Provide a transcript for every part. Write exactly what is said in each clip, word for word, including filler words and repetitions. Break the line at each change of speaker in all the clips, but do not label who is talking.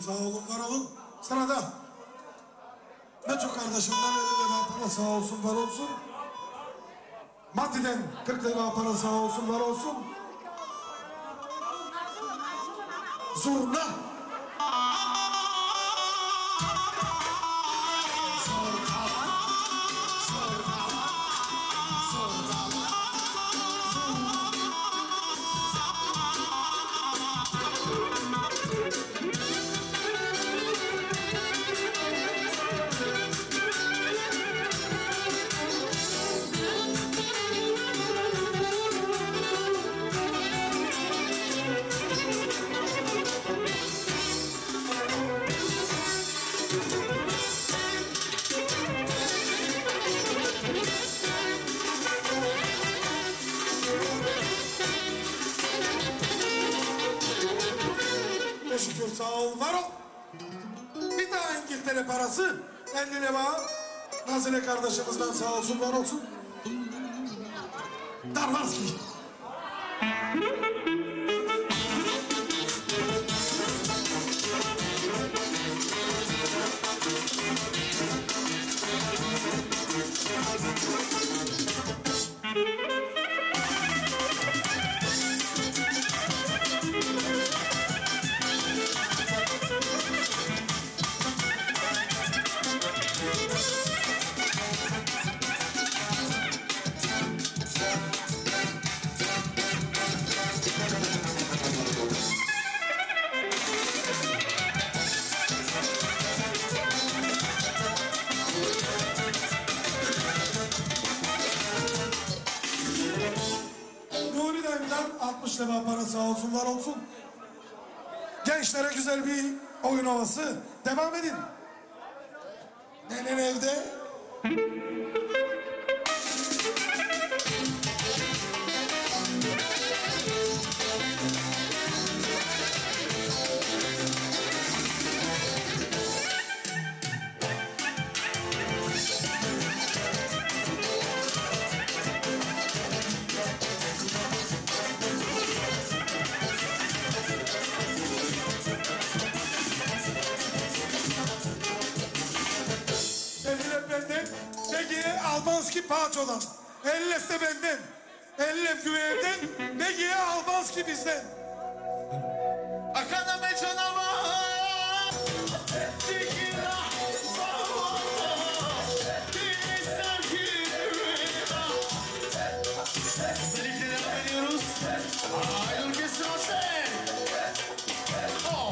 sağ olun, var olun. Sırada Neço kardeşimden elli lira para sağ olsun, var olsun. Mati'den kırk lira para sağ olsun, var olsun. Zurna şükür sağ ol, var ol. Bir daha İngiltere parası elli lira Nazile kardeşimizden sağ olsun, var olsun. Darvarski. altmış lira para sağ olsun, var olsun. Gençlere güzel bir oyun havası. Devam edin. Nenen evde. Albanski Paço'dan, Ellef de benden, Ellef güveyden, Begi'ye Albanski bizden.
Akana be canavar. Seninkileri veriyoruz. Ayrıl kesin o sen. Oh.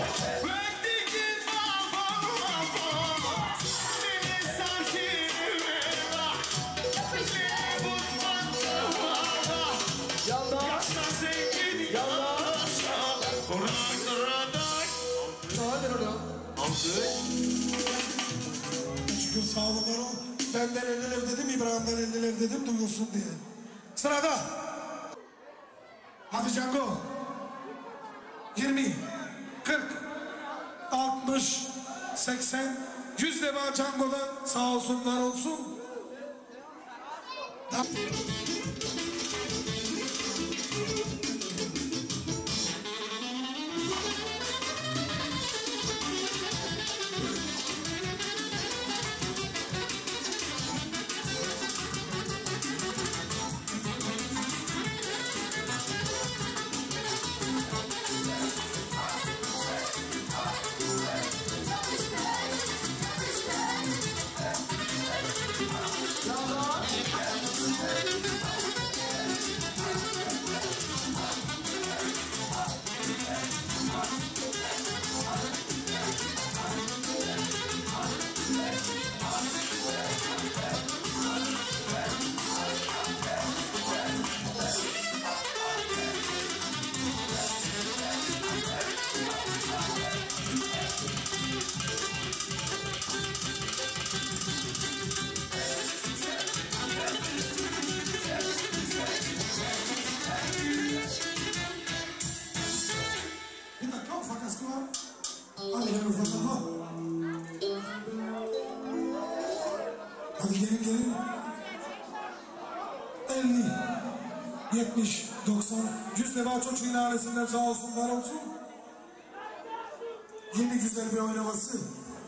Şükür sağ olun, var olun. Benden elli lira dedim, İbrahim'den elli lira dedim, duyulsun diye. Sırada. Hadi Django. yirmi, kırk, altmış, seksen, yüz defa Django'dan sağ olsun, var olsun. Hadi gelin ufaklığa. Hadi gelin gelin. elli, yetmiş, doksan, yüz defa çocuğun ailesinden sağ olsun, var olsun. Yeni güzel bir oynaması.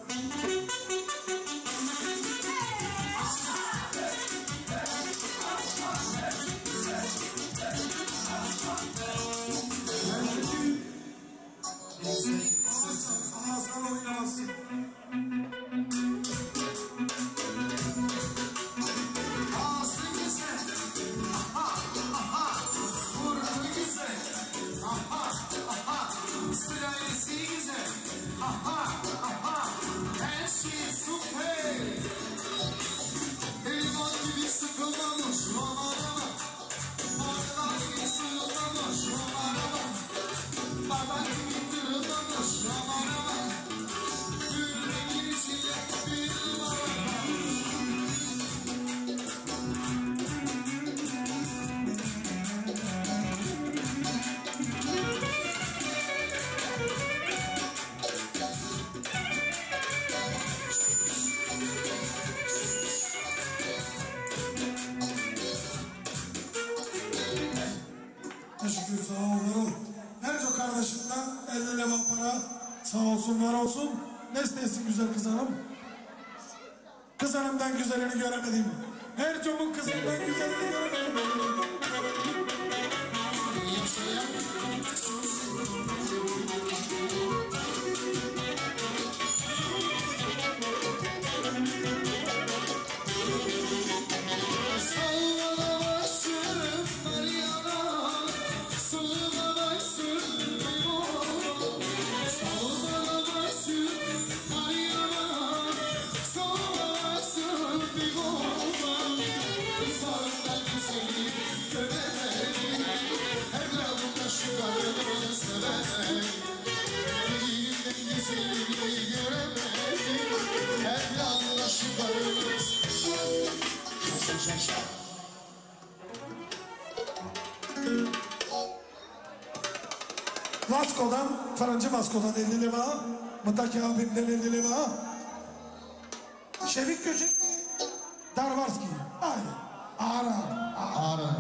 Ağızdan oynaması.
Ağzı güzel, aha, aha, burnu güzel, aha, aha, sülalesi güzel, aha, aha, her şey süper. Elvan gibi sıkılmamış, aman aman, bardak gibi sığılmamış, aman aman, bardak gibi kırılmamış, aman aman, yüreğin içinde bir var.
Teşekkür sağ ol var ol. Her çok kardeşimden elli leva para sağ olsun var olsun. Ne istesin güzel kız hanım? Kız hanımdan güzelini göremedim. Her çoğun kızından güzelini göremedim. Vasco'dan, Fırıncı Vasco'dan elli lira. Mıtaki abimden elli lira. Şevik Göcek, Darvarski. Aynen. Ara.
Ara.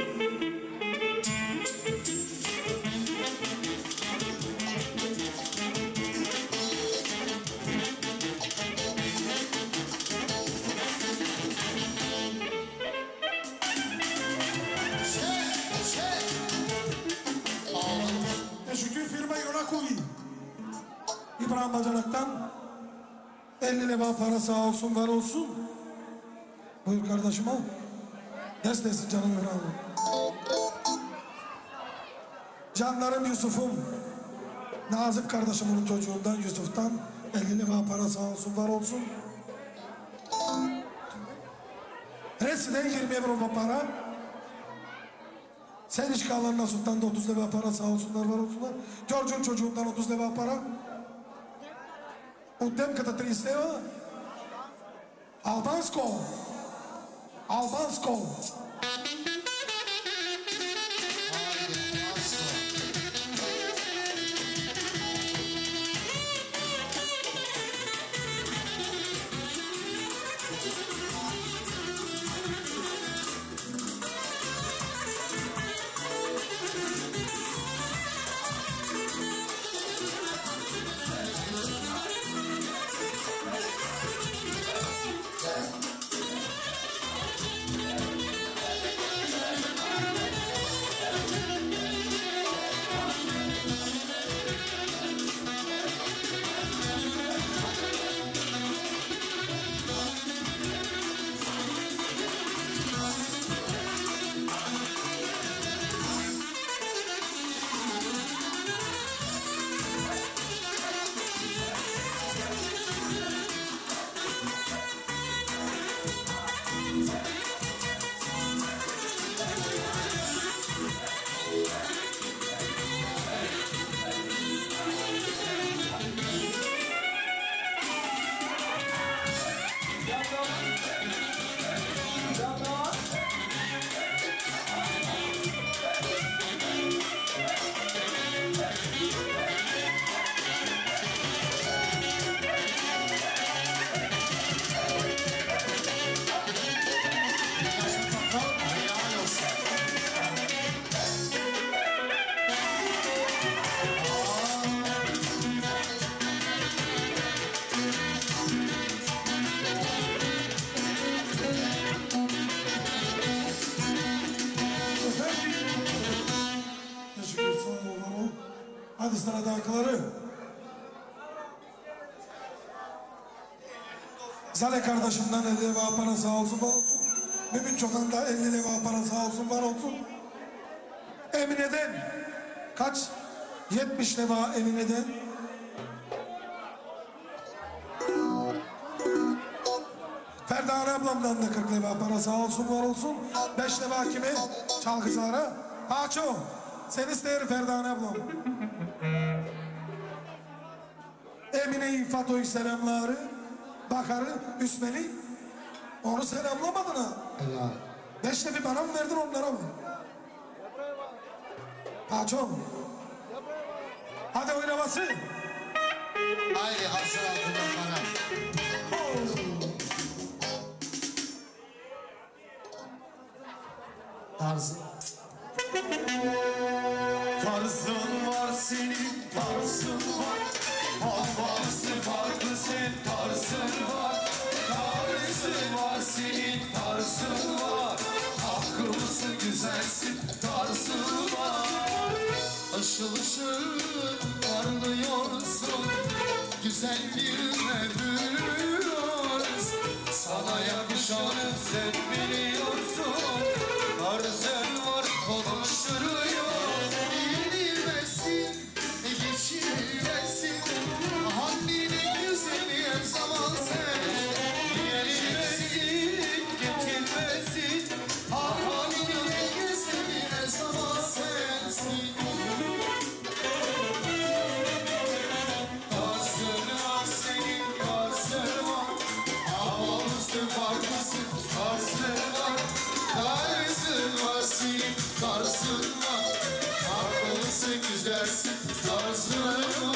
Teşekkür firma Yonakovi. İbrahim Bacanak'tan elli lira para sağ olsun var olsun. Buyur kardeşim al. Destesin canım İbrahim. Canlarım Yusuf'um. Nazif kardeşimin çocuğundan Yusuf'tan elli lira para sağ olsun var olsun. Resi'den yirmi euro para. Sen işgallar Nasut'tan da otuz lira para sağ olsunlar var olsunlar. George'un çocuğundan otuz lira para. Udem kata triz lira. Albansko. Albansko. Hadi sırada akıları. Zale kardeşimden elli leva para sağ olsun var olsun. Mümin Çoban da elli leva para sağ olsun var olsun. Emine'den kaç? yetmiş leva Emine'den. Ferdane ablamdan da kırk leva para sağ olsun var olsun. beş leva kime? Çalgıcılara. Paço. Sen ister Ferdane ablam. Emine'yi, Fato'yu selamları. Bakar'ı, Üsmen'i. Onu selamlamadın ha.
Helal.
Beş levi bana mı verdin onlara mı? Paço. Hadi oynaması.
Haydi hasır altından bana. Tarzı.
Tarzın var senin, tarzın var. Havası farklı sen, tarzın var. Tarzın var senin, tarzın var. Akıllısın, güzelsin, tarzın var.
Işıl ışıl parlıyorsun. Güzel birine bürünüyoruz.
Sana yakışanı sen biliyorsun. Tarzın var, konuşturuyor.
Yenilmesin, geçilmesin. Hanginin güzeli her zaman sen.
Yenilmesin, geçilmesin.
Hanginin güzeli her zaman sensin.
Tarzın var senin, tarzın var.
Havamızın farklısın, tarzın var. Tarzın var senin, tarzın var. Haklısın, güzelsin, tarzın var.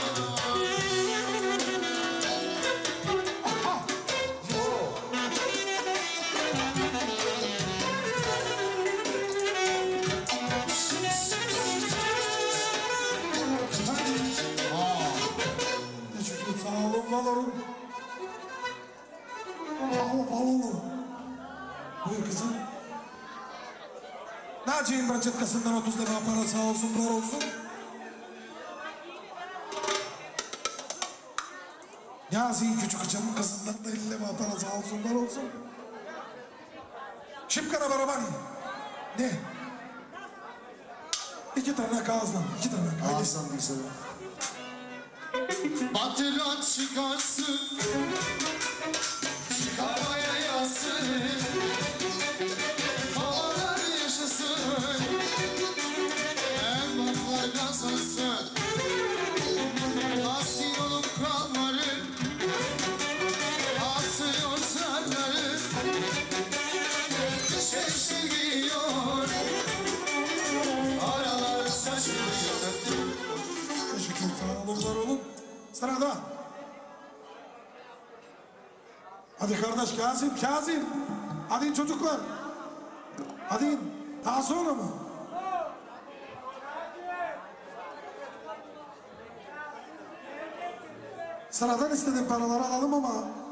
Teşekkür sağ olun var olun. Sağ olun var olun. Buyur kızım. Naci'nin braçetkasından otuz lira para sağ olsun var olsun. Yasin küçük kızımın kızından da elli lira para sağ olsun var olsun. Şipkana barabani. Ne? İki tane kağızdan, iki tane. Haydi.
Ağızdan bir selam. Batıran çıkarsın, çıkarmaya yazsın. Havalar yaşasın, emlaklar kazansın. Lastiğin olup kralları, atıyor zarları. Şeşil giyiyor, aralar saçılıyor.
Teşekkür sağ olun var olun. Sırada. Hadi kardeş Kazım, Kazım. Hadi çocuklar. Hadi. Daha sonra mı? Sıradan istediğim paraları alalım ama.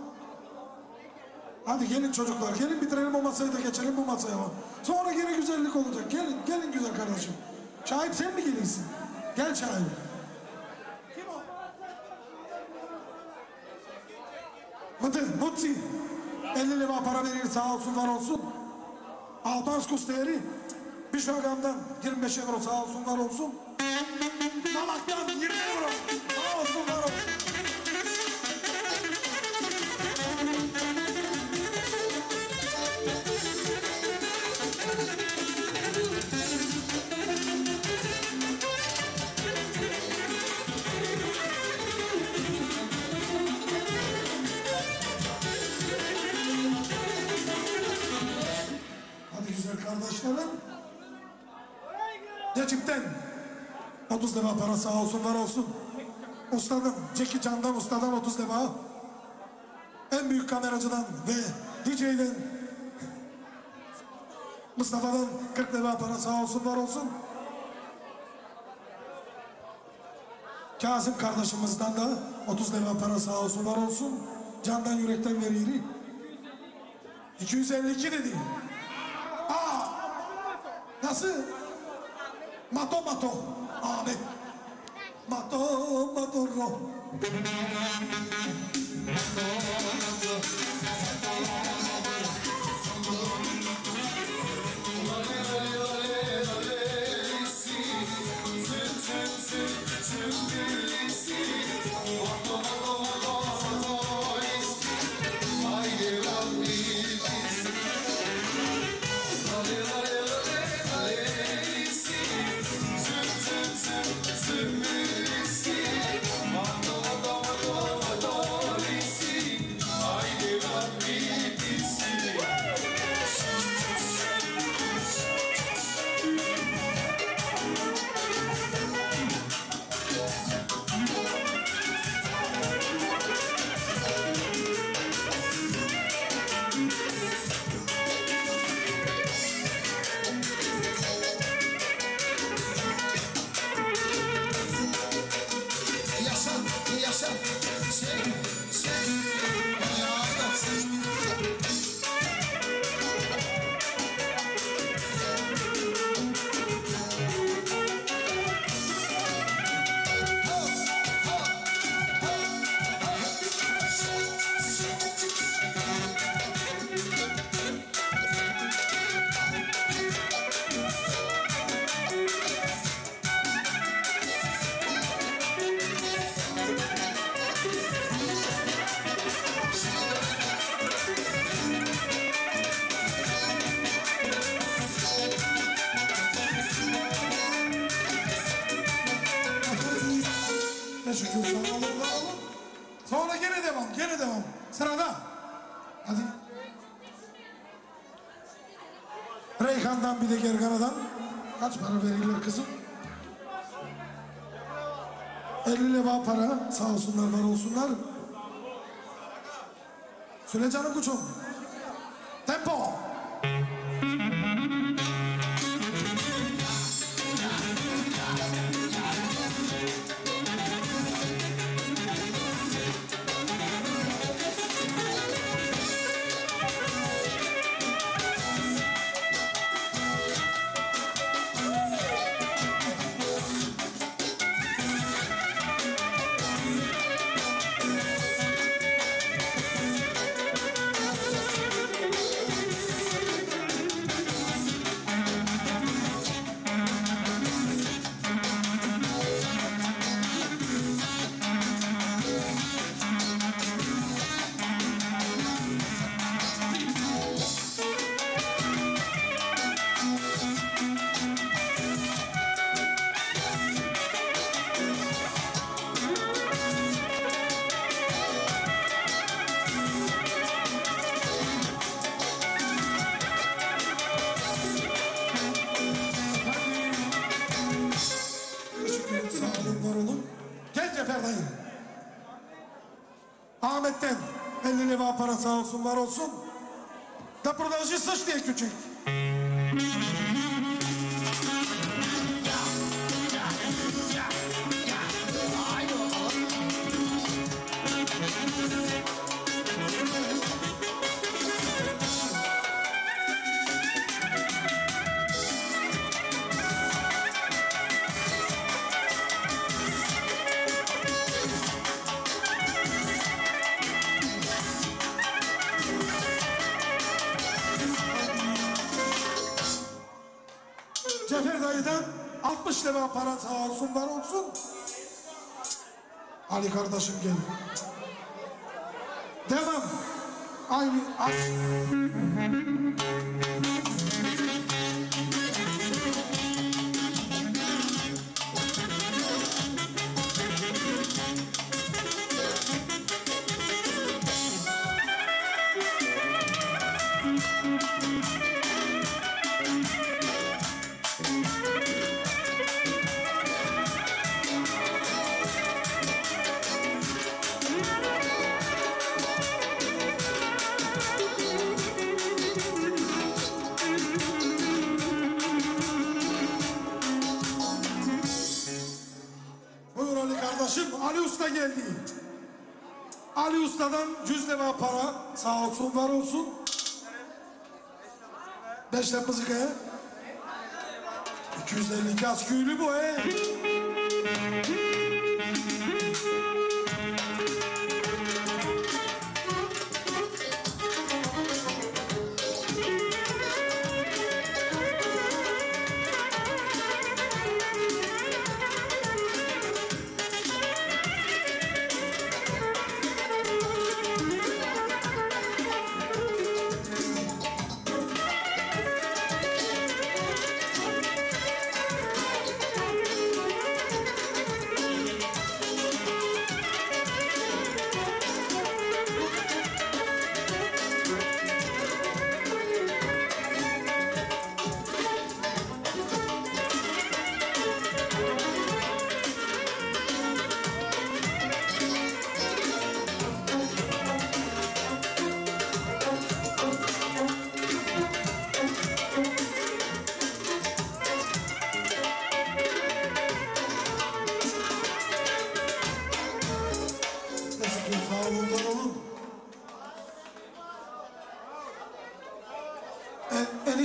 Hadi gelin çocuklar. Gelin bitirelim o masayı da geçelim bu masaya. Sonra yine güzellik olacak. Gelin, gelin güzel kardeşim. Şahip sen mi geliyorsun? Gel Şahip. Kim o? Mıdır, Mutsi. elli lira para verir sağ olsun var olsun. Albanskus değeri. Bir şagamdan yirmi beş euro sağ olsun var olsun. Malak'tan yirmi euro sağ olsun var olsun. Hadi güzel kardeşlerim. Necip'ten otuz lira para sağ olsun var olsun. Ustadım Jackie Chan'dan ustadan otuz lira. En büyük kameracıdan ve D J'den Mustafa'dan kırk lira para sağ olsun var olsun. Kazım kardeşimizden de otuz lira para sağ olsun var olsun. Candan yürekten veriyor. iki yüz elli iki dedi. Aa, nasıl? Mato Mato. Ahmet. Mato Maduro. Teşekkür ederim. Sonra gene devam, gene devam. Sırada. Hadi. Reyhan'dan bir de Gergana'dan. Kaç para verirler kızım? elli leva para. Sağ olsunlar, var olsunlar. Söyle canım kuçum. Tempo. Ahmet'ten elli leva para sağ olsun, var olsun. Da продолжи sıç diye küçük. Cefer dayıdan altmış lira para sağ olsun, var olsun. Ali kardeşim gel. Devam. Aynı aç. Ali Usta geldi. Ali Usta'dan yüz lira para sağ olsun, var olsun. Beş lira mızıkaya. iki yüz elli iki az köylü bu he.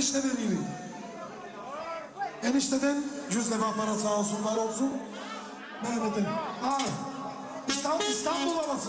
enişte veriyor. Enişteden yüz defa para sağ olsun var olsun. Mehmet'in. Aa, İstanbul, İstanbul havası.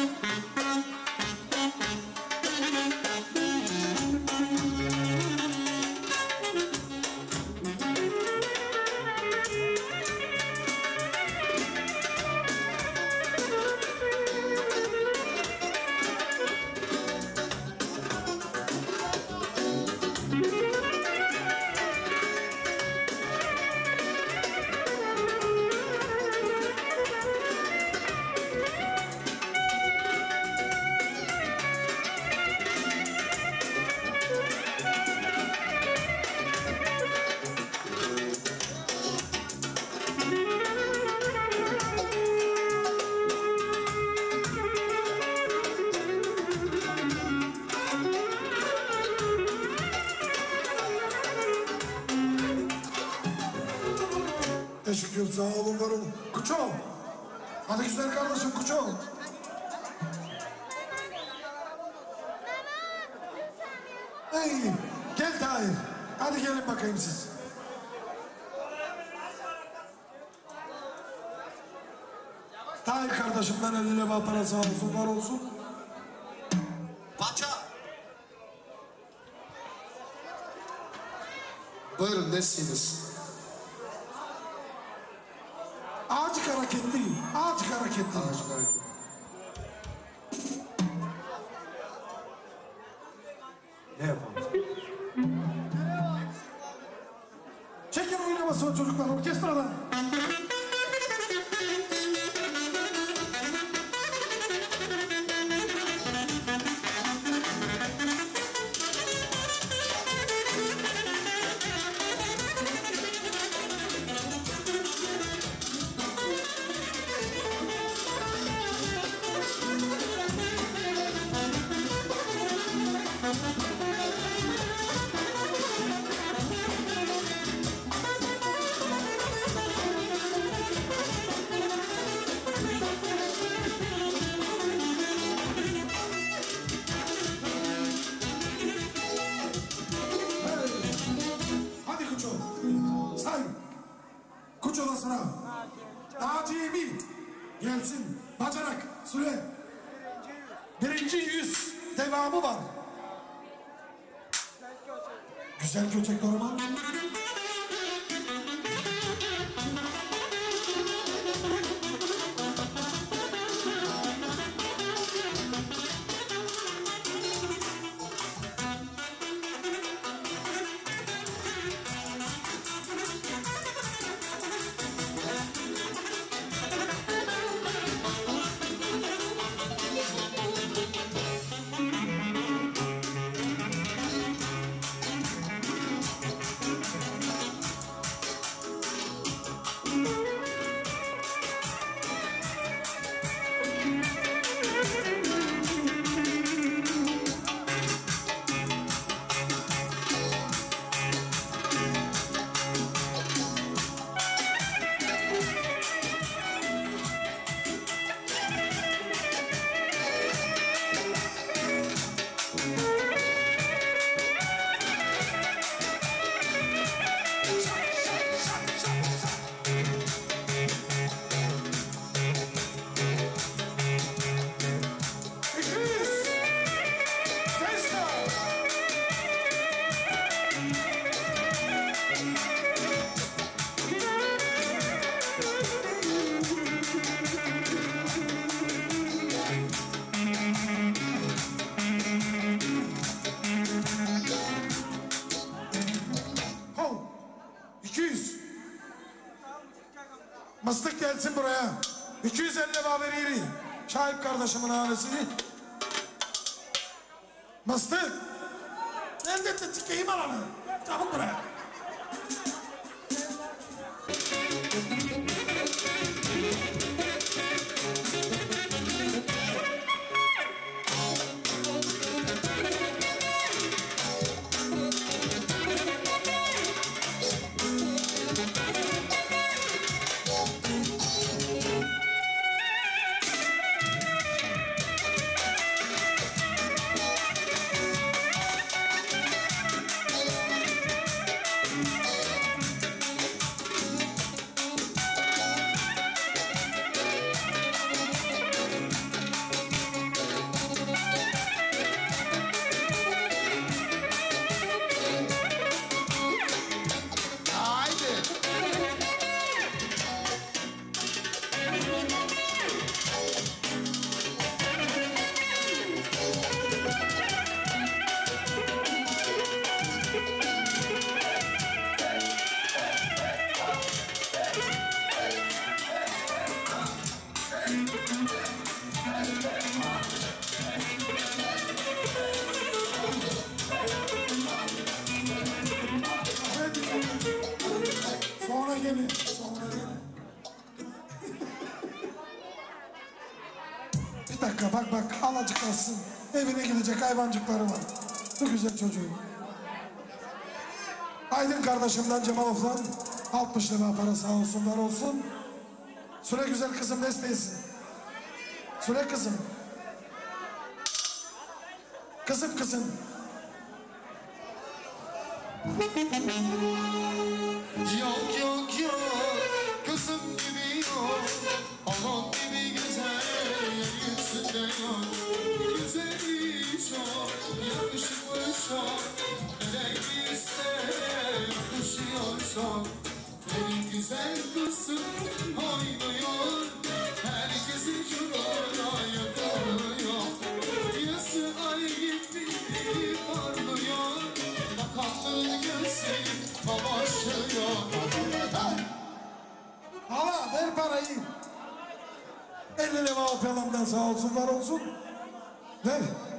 Teşekkür, sağ olun, var olun. Kuço! Hadi güzel kardeşim, Kuço! Hey, gel Tahir. Hadi gelin bakayım siz. Tahir kardeşimden elli leva para sağ olsun, var olsun.
Paça.
Buyurun, nesiniz?
Ağacık hareketli, ağacık hareketli.
Ağacık hareket.
Ne yapalım?
Çekin oynaması o çocuklar, orkestradan. Hadi Kuço, say. Kuço da sıra. Acemi, gelsin. Bacanak, süre. Birinci yüz, devamı var. Güzel göçek normal. Mıstık gelsin buraya. iki yüz elli lira veriri. Şahip kardeşimin hanesini. Mıstık. Elbette çıkayım alanı. Çabuk buraya. İki dakika bak bak alacık alsın. Evine gidecek hayvancıkları var. Bu güzel çocuğu. Aydın kardeşimden Cemalov'dan altmış lira para sağ olsun var olsun. Süre güzel kızım desteğisin. Süre kızım. Kızım kızım.
Yok yok yok, kızım gibi yok, aman gibi güzel, yeryüzünde yok. Güzeli çok, yakışıklı çok, melek ister, yakışıyor çok. Benim güzel kızım oynuyor, herkesi cürana yakalıyor. Yazı ay gibi parlıyor, bakanlığın gözü kamaşıyor.
Hala ver parayı. elli lira opelamdan sağ olsun var olsun. Ver.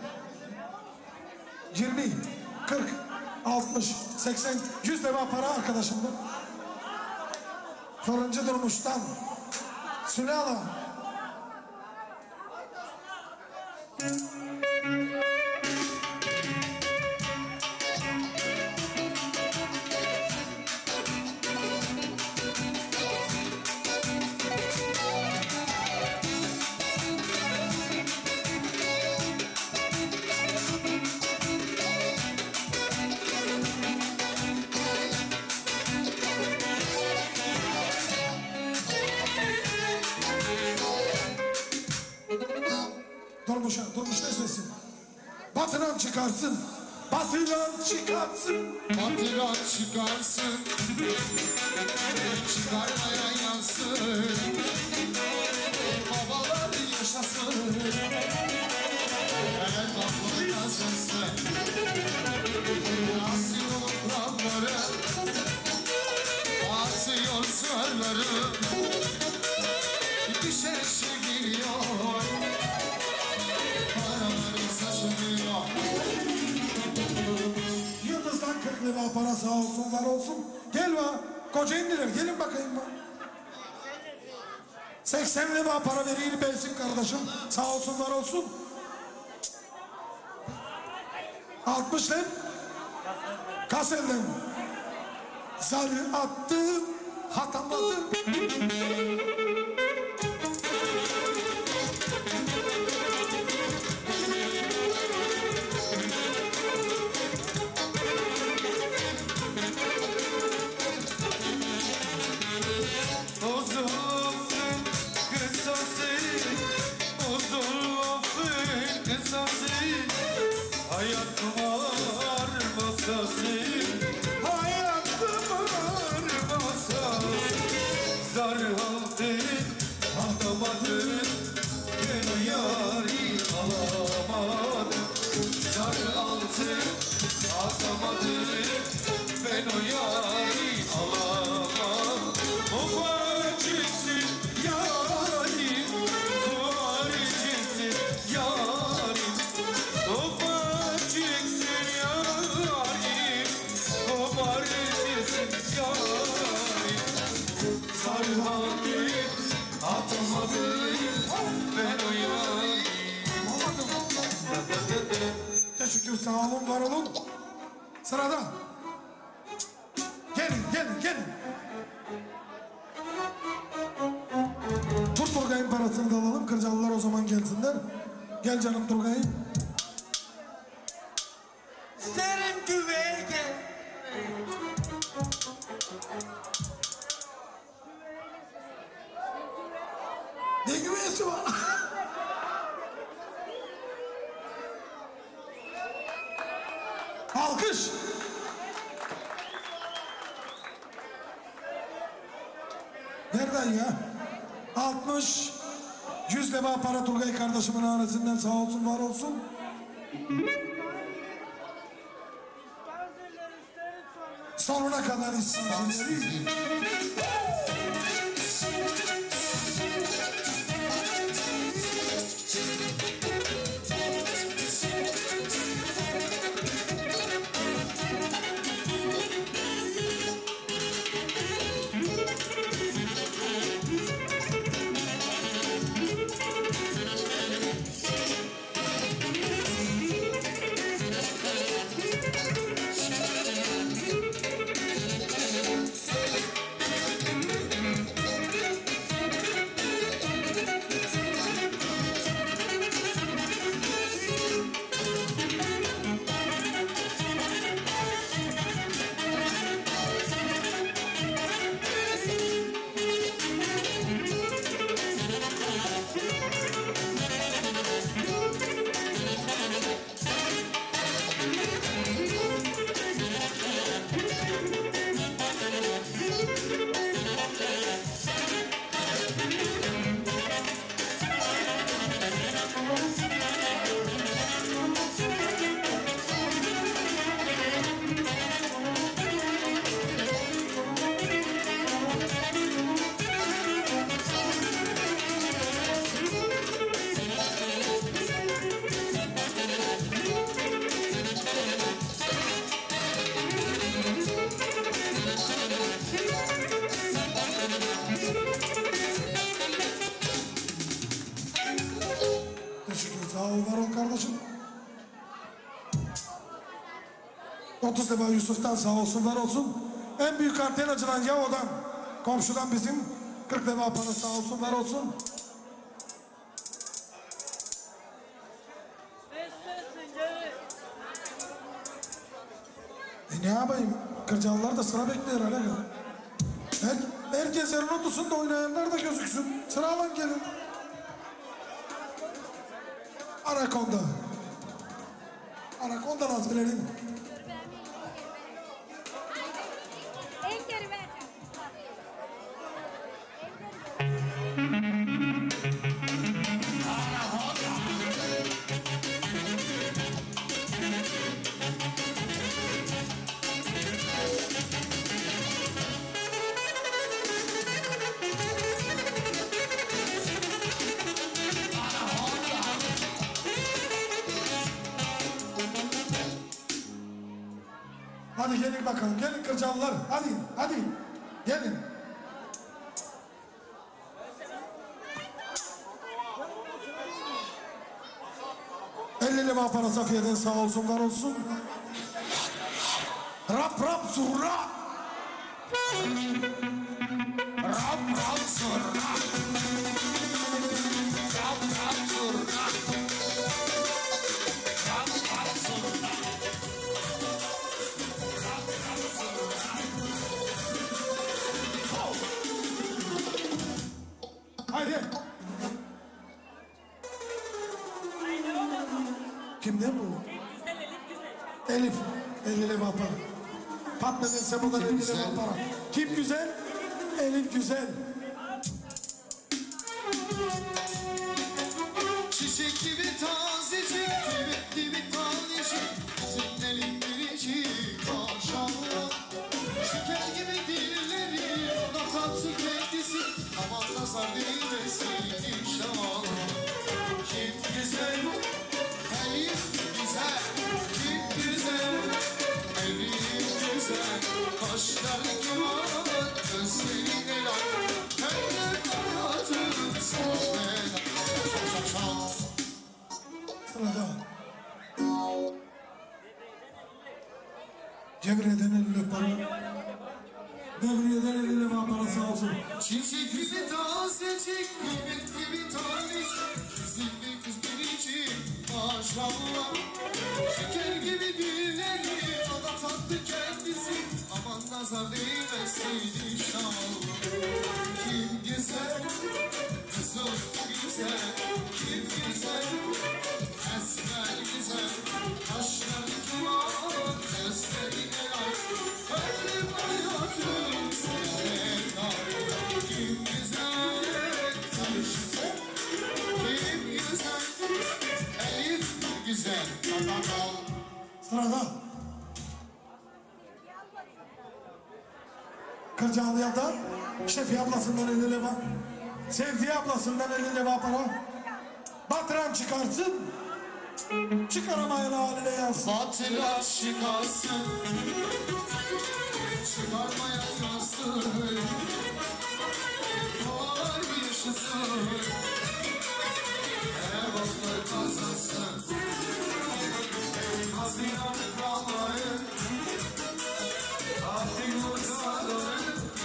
yirmi, kırk, altmış, seksen, yüz lira para arkadaşımdan. Fırıncı Durmuş'tan. Sülala. Durmuş'a, Durmuş ne sesin? Batıran çıkarsın, batıran çıkarsın.
Batıran çıkarsın, çıkarmayan yansın. Babalar yaşasın, eğer babalar yazılsın. Asıyor kuralları, atıyor sırları. Düşer şey geliyor, paraları saçılıyor.
Yıldız'dan kırk lira para sağ olsun var olsun. Gel va, koca indiler, gelin bakayım va. seksen lira para vereyim bensin kardeşim. Sağ olsun var olsun. altmış lira. Kaselden. Zarı attım, hatamadım.
Uzun lafın kısası, uzun lafın kısası. Hayatım var masası, hayatım var masası. Zar aldın, atamadın, ben yari alamadım. Zar aldın, atamadın, ben o yari alamadım. Ufacıksın yarim, ufacıksın yarim. Ufacıksın yarim, ufacıksın yarim. Sarmadın, atamadın, ben o yarim.
Teşekkür sağ olun var olun. Sırada. Gelin gelin gelin. Tur Turgay'ın parasını da alalım. Kırcalılar o zaman gelsinler. Gel canım Turgay'ım.
Serin güveyge.
Ne güveysi var? Alkış. Nereden ya? altmış, yüz lira para Turgay kardeşimin hanesinden sağ olsun var olsun. Sonuna kadar istedim. ol var ol kardeşim. otuz defa Yusuf'tan sağ olsun var olsun. En büyük antenacıdan Yavo'dan, komşudan bizim kırk defa para sağ olsun var olsun. E ne yapayım? Kırcalılar da sıra bekliyor hala kadar. Her, herkes yerin otusunda oynayanlar da gözüksün. Sırayla gelin. Anakonda. Anakonda nazmilerin. Hadi gelin bakalım, gelin Kırcalılar. Hadi, hadi, gelin. elli lira para Safiye'den sağ olsun, var olsun. Rap rap zurra.
Rap rap zurna. Rap rap zurna. Rap rap zurna. Rap rap zurna.
Haydi. Kimden bu? Elif. elli lira para. Fatma dense buradan elli lira para. Kim güzel? Elif güzel.
Çiçek gibi tazecik, kıymetli bir tanecik. Senin elin biricik, maşallah. Şeker gibi dilleri, o da tatlı kendisi. Aman nazar değmesin inşallah. Kim güzel, Elif güzel. Kim güzel, Elif güzel. Kaşları keman, gözlerin elay. Eller hayatım, sevmen.
Sırada. Cevriye'den elli lira para. Devriye'den elli lira para sağ olsun.
Çiçek gibi tazecik, kıymetli bir tanecik. Zilli kız biricik, maşallah. Şeker gibi dilleri, o da tatlı kendisi. Aman nazar değmesin inşallah. Kim güzel, kızım güzel. Kim güzel, esmer güzel. Kaşları duman, gözleri elay. Ömrüm hayatım senin. Kim güzel, tanışsın. Kim güzel, Elif güzel.
Sırada. Kırcalı'dan Şefi ablasından elli lira. Sevdiği ablasından elli lira para. Batıran çıkarsın. Çıkaramayan haline yansın.
Batıra çıkarsın, çıkarmaya yansın. Var bir yaşasın, eyvallah kazansın. Haziran kralları, Fatih Murtaları,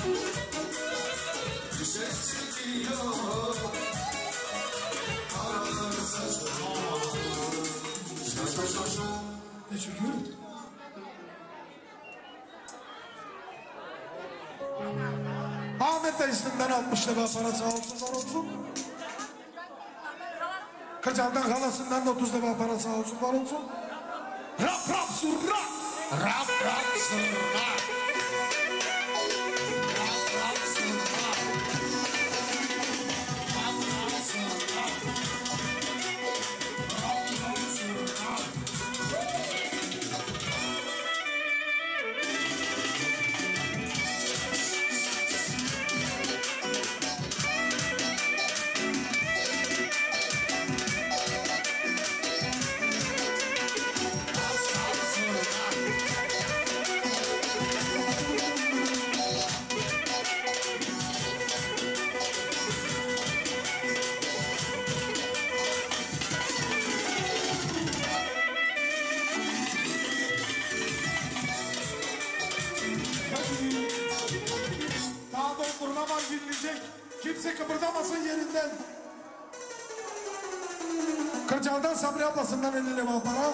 düşe çekiyor, karaları saçıyor. Şaşa şaşa.
Teşekkür. Ahmet de isminden altmış lira para sağ olsun var olsun. Kırcalı'dan halasından da otuz lira para sağ olsun var olsun. Rap rap surra.
Rap rap zurna. Rap rap zurna. Rap rap zurna. Rap rap zurna. Rap rap zurna.
Bahçeli'den. Kırcal'dan Sabri ablasından elli lira para.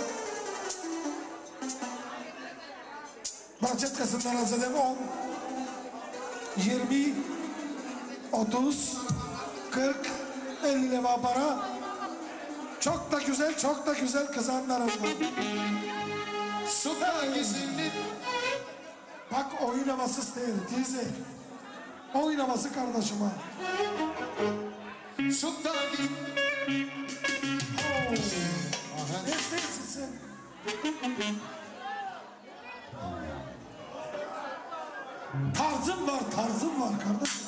Bahçetkası'ndan Azadem on, yirmi, otuz, kırk, elli lira para. Çok da güzel, çok da güzel kızanlarım var.
Sultan güzellik.
Bak oyun havası isteyen teyze. Oyun havası kardeşime.
Sultan
Ne istersin sen? Tarzım var, tarzım var kardeşim.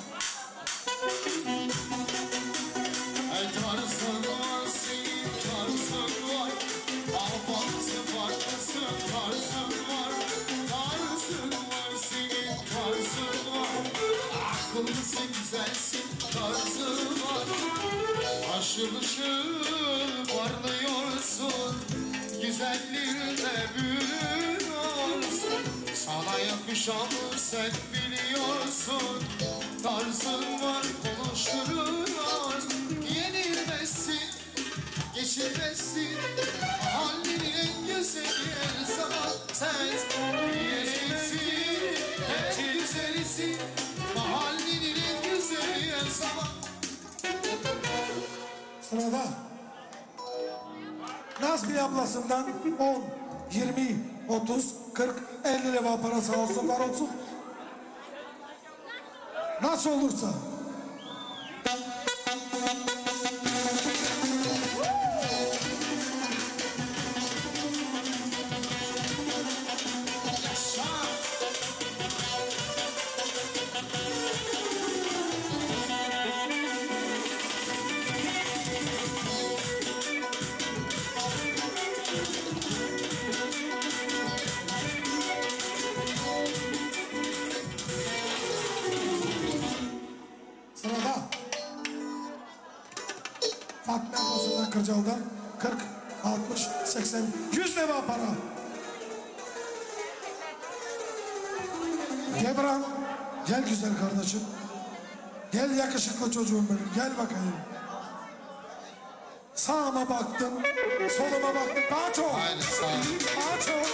Ay tarzın var, senin tarzın var. Ahvalsı farklısın, tarzın var. Tarzın var, senin tarzın var. Akıllısın, güzelsin, tarzın var. Aşıl ışıl parlıyorsun, güzelliğinle büyüyorsun. Sana yakışanı sen biliyorsun. Tarzın var, konuşturuyor. Yenilmezsin, geçilmezsin. Halinin en güzeli her zaman sen. Diyeceksin, en güzelisin. Mahallinin en güzeli her zaman.
Sırada Nazmi ablasından on, yirmi, otuz, kırk, elli lira para sağ olsun var olsun. Nasıl olursa. Sırada Fatma ablasından Kırcal'dan kırk, altmış, seksen, yüz lira para. Gebran, gel güzel kardeşim. Gel yakışıklı çocuğum benim, gel bakayım. Sağıma baktın, soluma baktın, daha çok.
Aynen sağ ol.
Daha çok.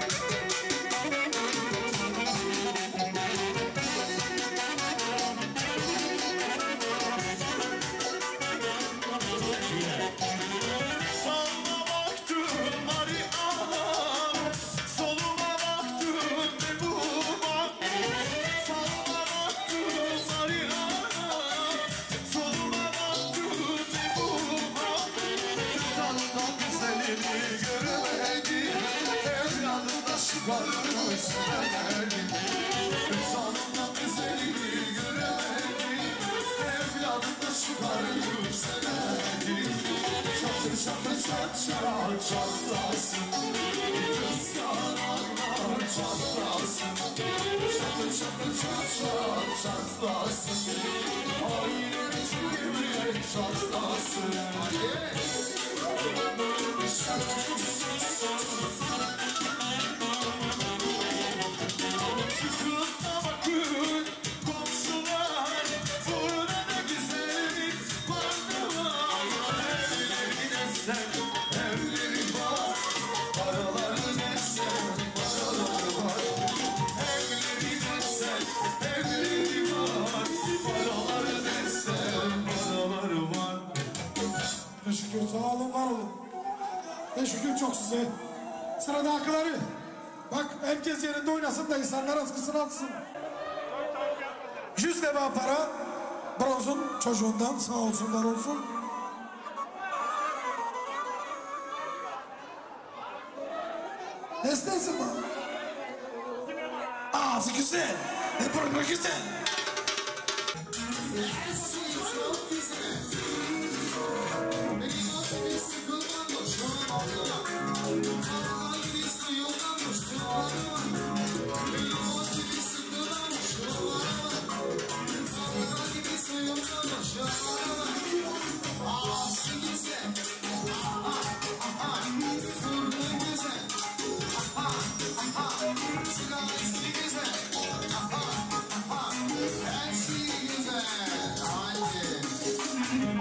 Sağıma baktım Mariana, soluma baktım Mehbuba. Sağıma baktım Mariana, soluma baktım Mehbuba. Kızanından güzelini göremedim, evladına şımarını sevemedim. Kızanından güzelini göremedim, evladına şımarını sevemedim. Çatır çatır çat çat çatlasın, kız yananlar çatlasın. Çatır çatır çat çat çatlasın, aile gibi çatlasın. Çıkıp da bakın komşular, burada da güzellik var var. Evlerine sen, evleri var, paraları ne sen, paraları var. Evlerine sen, evleri var, paraları ne sen, paraları var.
Teşekkür, sağ olun, var olun. Teşekkür çok size. Sırada akıları. Bak herkes yerinde oynasın da insanlar askısını atsın. Yüz lira para bronzun çocuğundan sağ olsunlar olsun. Ne istersin bu? Ağzı güzel. Ne burnu güzel.
Çok güzel. Benim aklım sıkılmamış şu anda. Kalbim suyulmamış şu anda. Benim aklım sıkılmamış şu anda. Kalbim suyulmamış şu anda. Ağzı güzel. Aha, aha. Burnu güzel. Aha, aha. Silahı güzel. Aha, aha. Her şey güzel. Haydi.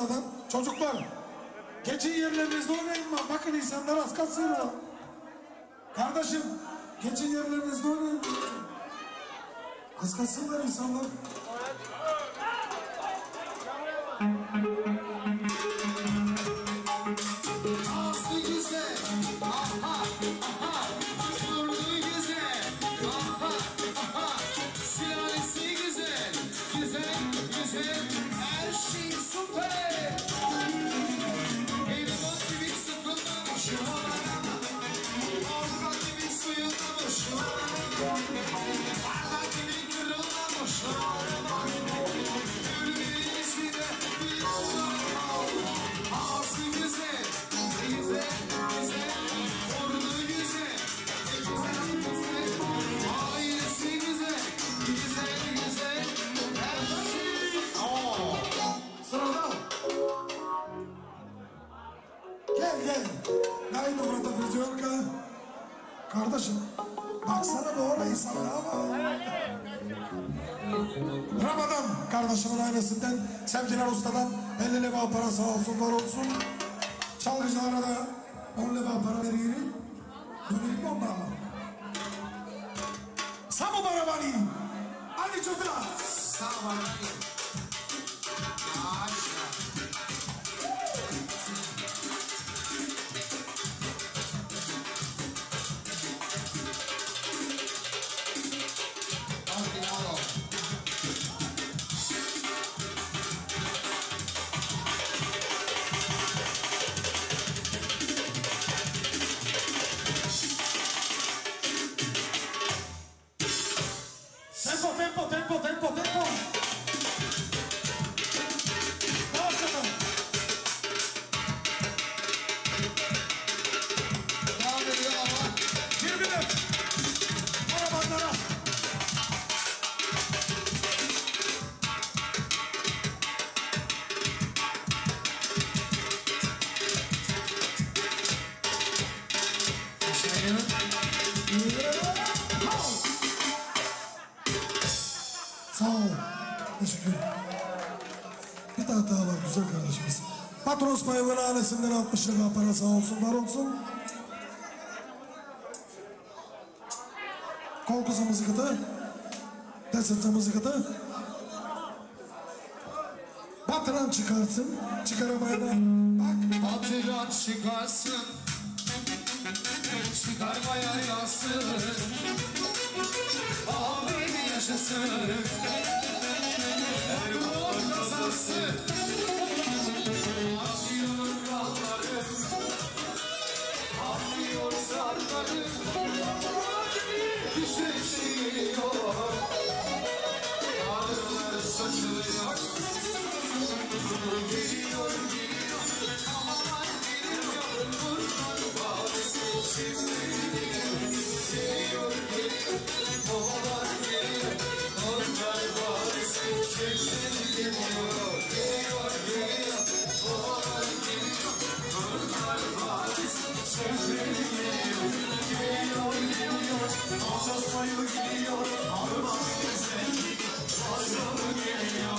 Usta'dan. Çocuklar, geçin yerlerinizde oynayın mı? Bakın insanlar az kasıyor. Kardeşim, geçin yerlerinizde oynayın. Az kasıyorlar insanlar.
Aslı güzel, aha, aha, burnu güzel, aha, aha, sülalesi güzel, güzel, güzel, her şey süper. Elim o gibi sıkılmamış, avukat gibi suyulmamış, parmak gibi kırılmamış, ürünün içinde bir ağzı güzel, güzel, güzel, burnu güzel, güzel, güzel, ailesi güzel, güzel, güzel, her şey. Oo.
Sırada. Gel gel. Neydi burada Fıcırka? Kardeşim, baksana bu orada insanlar ama. Ramazan kardeşimin ailesinden, sevgiler ustadan elli leva para sağ olsun var olsun. Çalgıcılara da on leva para veriyorum. Döneyim mi onlarla? Samu Baravani. Hadi çocuklar.
Sağ ol. Aşağı. Hadi al.
Tempo, tempo, tempo, tempo, tempo. Yavaş bakalım.
Devam ediyor ama.
Birbirine. Arabanlara. Sağ ol. Teşekkür ederim. Bir tane daha var güzel kardeşimiz. Patros Bayıvın ailesinden altmış lira para sağ olsun var olsun. Kol kızı mızıkıtı. Desente mızıkıtı. Batıran çıkarsın. Çıkaramaya da bak.
Batıran çıkarsın, çıkarmaya yazsın, ağabeyim yaşasın, Erdoğan kazansın. Asıyor kralları, atıyor zarları, düşüşü geliyor, ağrılar saçılıyor, geliyor geliyor, havalar geliyor, kurban vadisi şimdi geliyor geliyor, havalar geliyor, kurban vadisi şimdi geliyor, geliyor geliyor, havalar geliyor, kurban vadisi şimdi geliyor, geliyor geliyor, Ağustos geliyor, Armağan güzellik, Ağustos geliyor.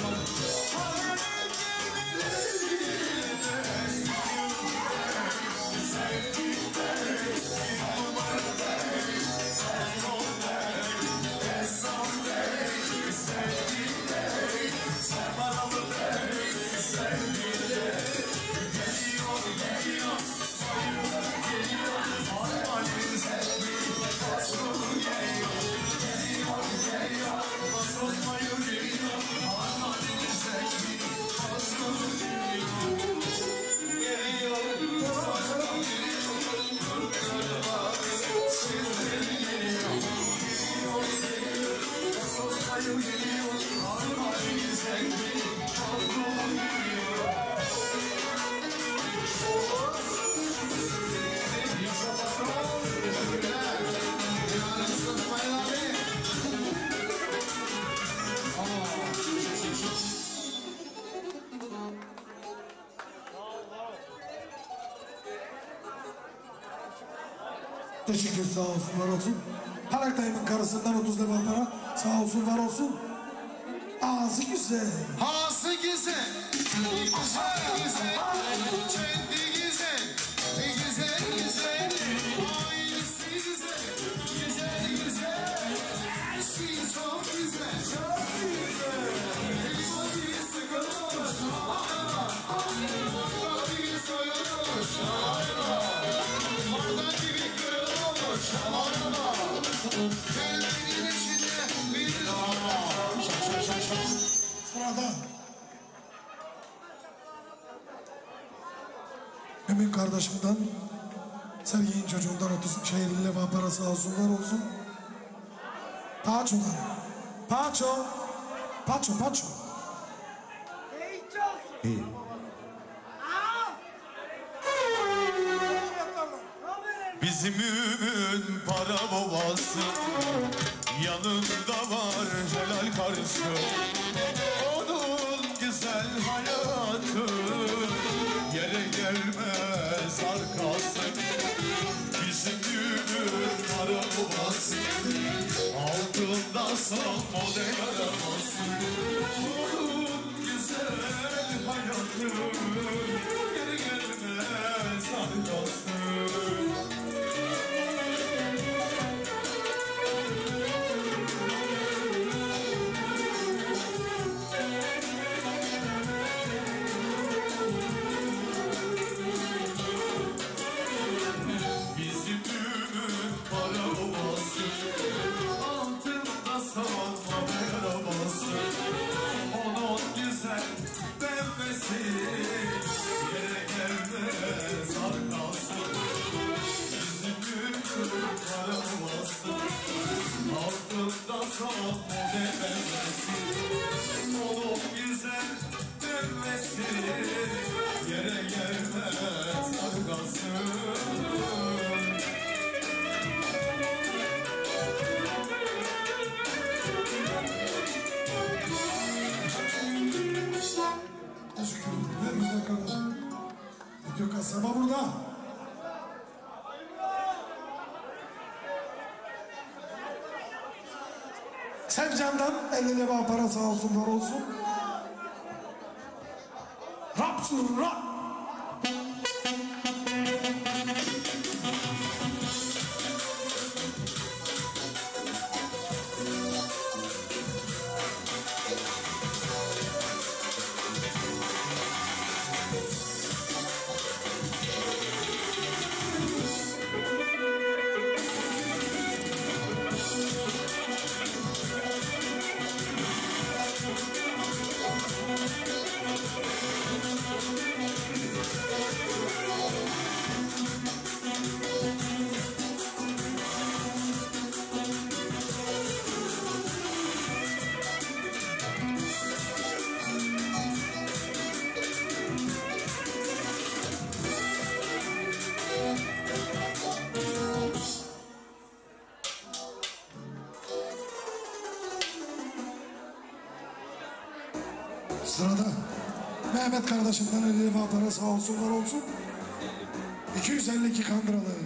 Teşekkür sağ olsun var olsun. Halak dayımın karısından otuz lira para sağ olsun var olsun. Ağzı güzel.
Ağzı güzel, güzel güzel, kendi güzel, ne güzel güzel, ailesi güzel, güzel güzel, her şey çok güzel, çok güzel. Elma gibi sıkılmış, ayva gibi soyulmuş, ayva, bardak gibi kırılmış, ayva. Kalbinin içinde bir ayva. Şak şak şak şak.
Sırada Emin kardeşimden, Sergi'nin çocuğundan otuz şehirli leva parası olsunlar olsun. Paço'dan. Paço. Paço, Paço.
İyi.
Bizim ümün para babası, yanında var helal karısı. Onun güzel hayatı yere gelmez arkası. Bizim ümün para babası, altında son model arabası. Onun güzel hayatı yere gelmez arkası. Bizim ümün para babası, altında savunma bir arabası. Onun güzel pembesi yere gelmez arkası. Bizim ümün para babası, altında savunma bir pembesi. Onun güzel pembesi yere gelmez arkası.
Teşekkür ederim. Ne güzel kardeşim. Video kasaba burada. Sevcan'dan elli leva para sağ olsun var olsun. Rapsur rap. Sırada Mehmet kardeşimden elli leva para sağ olsun var olsun. iki yüz elli iki kandıralı.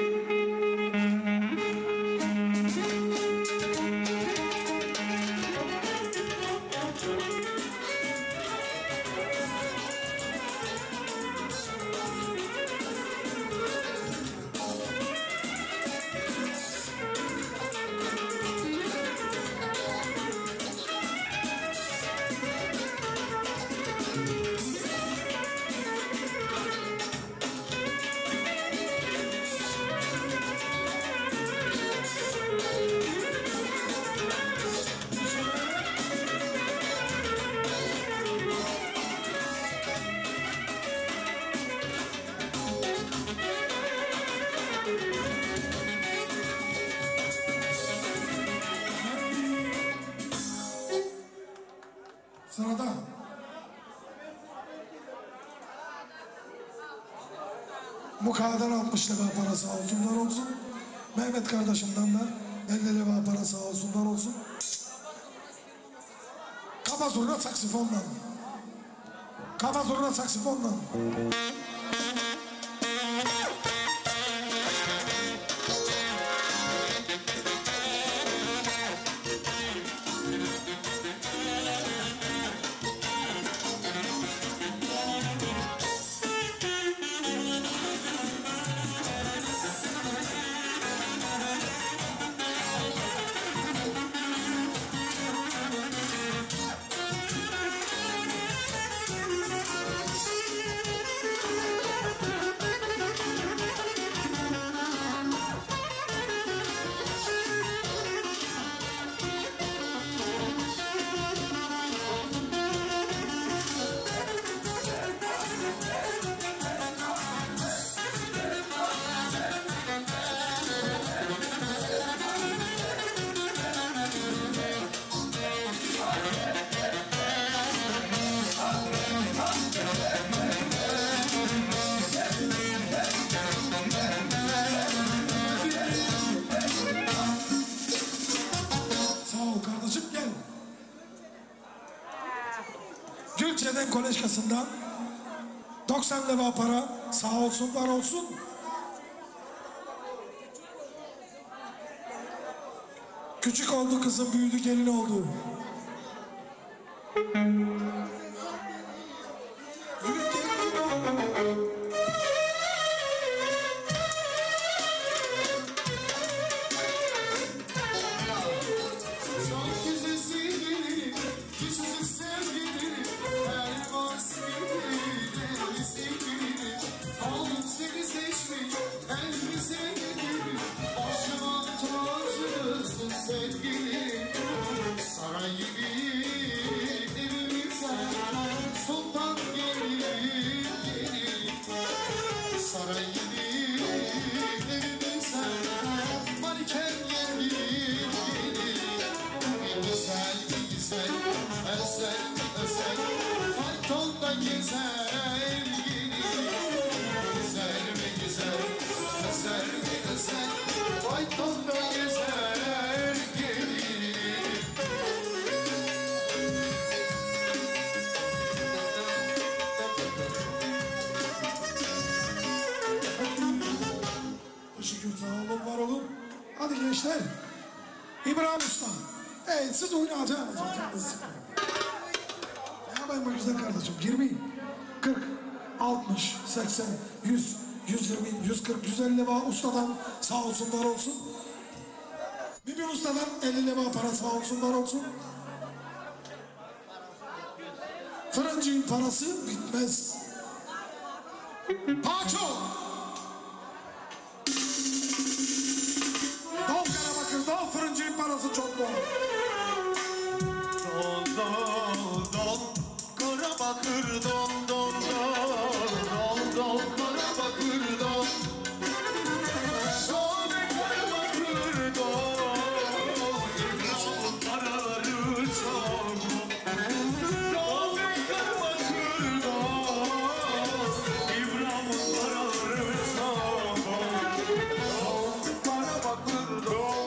Sırada Muka'dan altmış leva para sağ olsunlar olsun. Mehmet kardeşimden de elli leva para sağ olsunlar olsun. Kaba zurna saksifondan. Kaba zurna saksifondan. Çeden Koleşkası'ndan doksan leva para, sağ olsun var olsun. Küçük oldu kızım, büyüdü gelin oldu. Hadi gençler, İbrahim Usta, evet siz oynayacaksınız. Ne yapayım bak güzel kardeşim, yirmi, kırk, altmış, seksen, yüz, yüz yirmi, yüz kırk, yüz elli leva ustadan sağ olsun var olsun. Mümin Usta'dan elli leva para sağ olsun var olsun. Fırıncının parası bitmez. Paço! Dol Karabakır, dol fırıncının parası çok dol.
Dol dol dol Karabakır dol dol dol dol dol Karabakır dol. Şahane Karabakır dol. İbrahim'in paraları çok. Şahane Karabakır dol. İbrahim'in paraları çok. Dol Karabakır dol.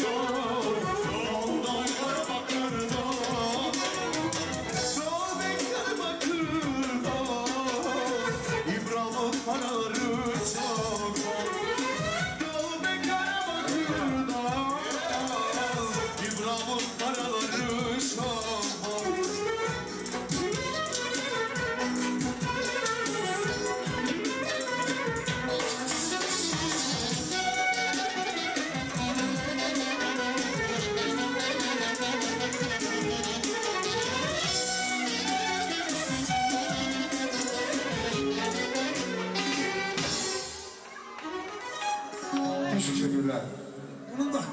Teşekkürler.
Bunun da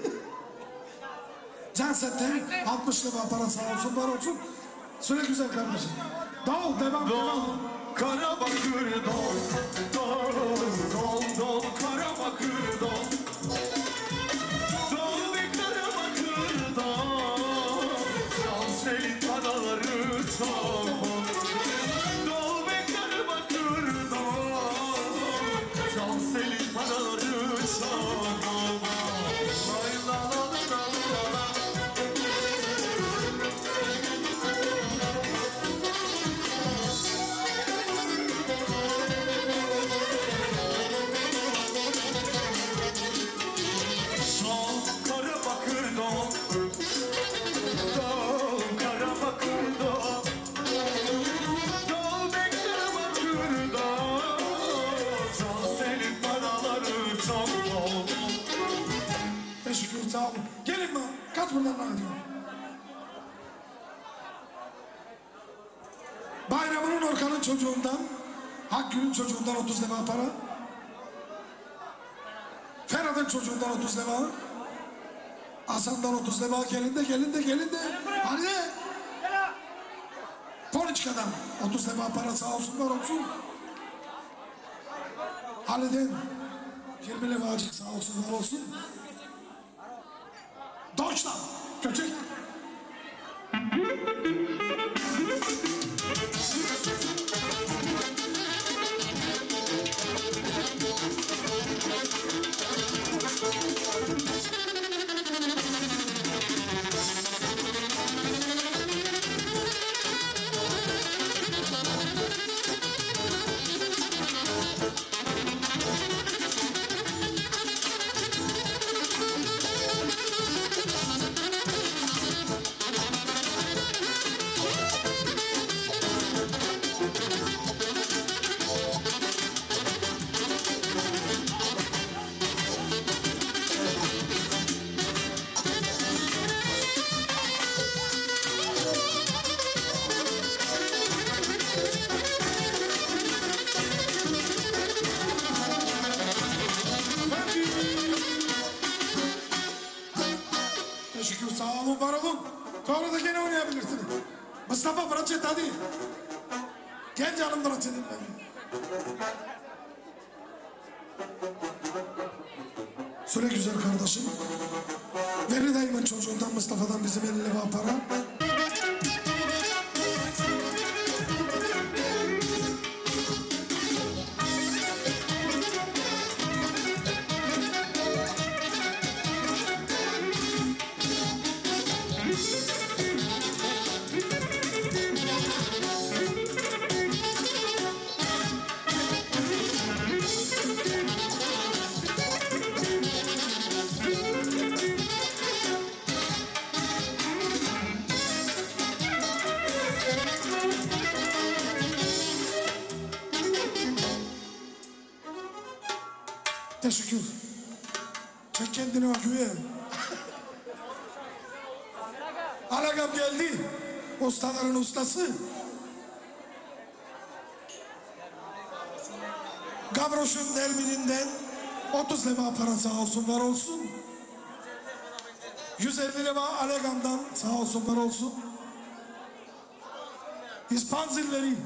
Canset'ten altmış lira para sağ olsun var olsun. Söyle güzel kardeşim. Dol devam
Dol
devam.
Karabakır dol. Dol dol dol Karabakır dol. Dol be Karabakır dol. Şanseli paraları çok. Dol be Karabakır dol. Şanseli paraları çok. Lay la la la la la. Karabakır dol. Dol Karabakır dol. Dol be Karabakır dol. Şanseli paraları çok dol.
Teşekkür sağ olun. Gelin mi? Kaç buradan hadi. Bayramının Orkan'ın çocuğundan, Hakkı'nın çocuğundan otuz lira para. Ferhat'ın çocuğundan otuz lira. Hasan'dan otuz lira. Gelin de gelin de gelin de. Hadi. Poliçka'dan otuz lira para sağ olsun var olsun. Ali'den yirmi lira acık sağ olsun var olsun. Deutschland, küçük. olun, var olun. Sonra da gene oynayabilirsiniz. Mustafa Fıratçet hadi. Gel canım Fıratçet'im benim. Söyle güzel kardeşim. Veri dayımın çocuğundan Mustafa'dan bizim elli lira para. Teşekkür. Çek kendine bak güven. Alagam geldi. Ustaların ustası. Gavroş'un Ermini'nden otuz leva para sağ olsun var olsun. yüz elli leva Alegam'dan sağ olsun var olsun. İspan zilleri.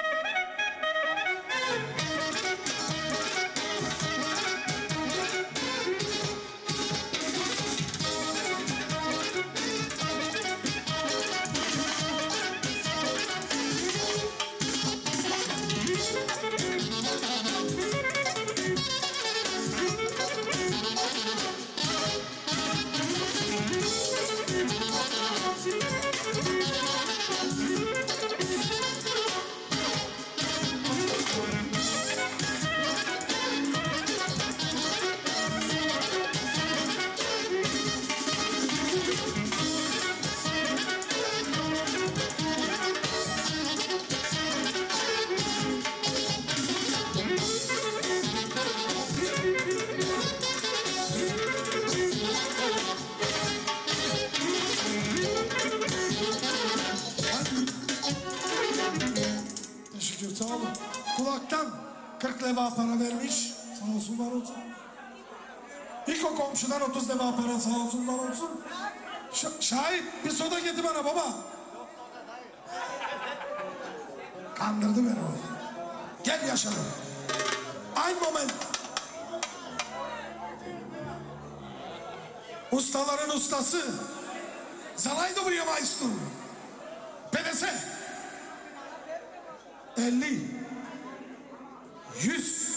Teşekkür sağ olun. Kulaktan kırk leva para vermiş. Sağ olsun var olsun. İlk o komşudan otuz leva para sağ olsun var olsun. Ş Şahip bir soda getir bana baba. Kandırdı beni o. Gel yaşarım. Aynı moment. Ustaların ustası. Zanaydı buraya maestro. P D S. elli. yüz.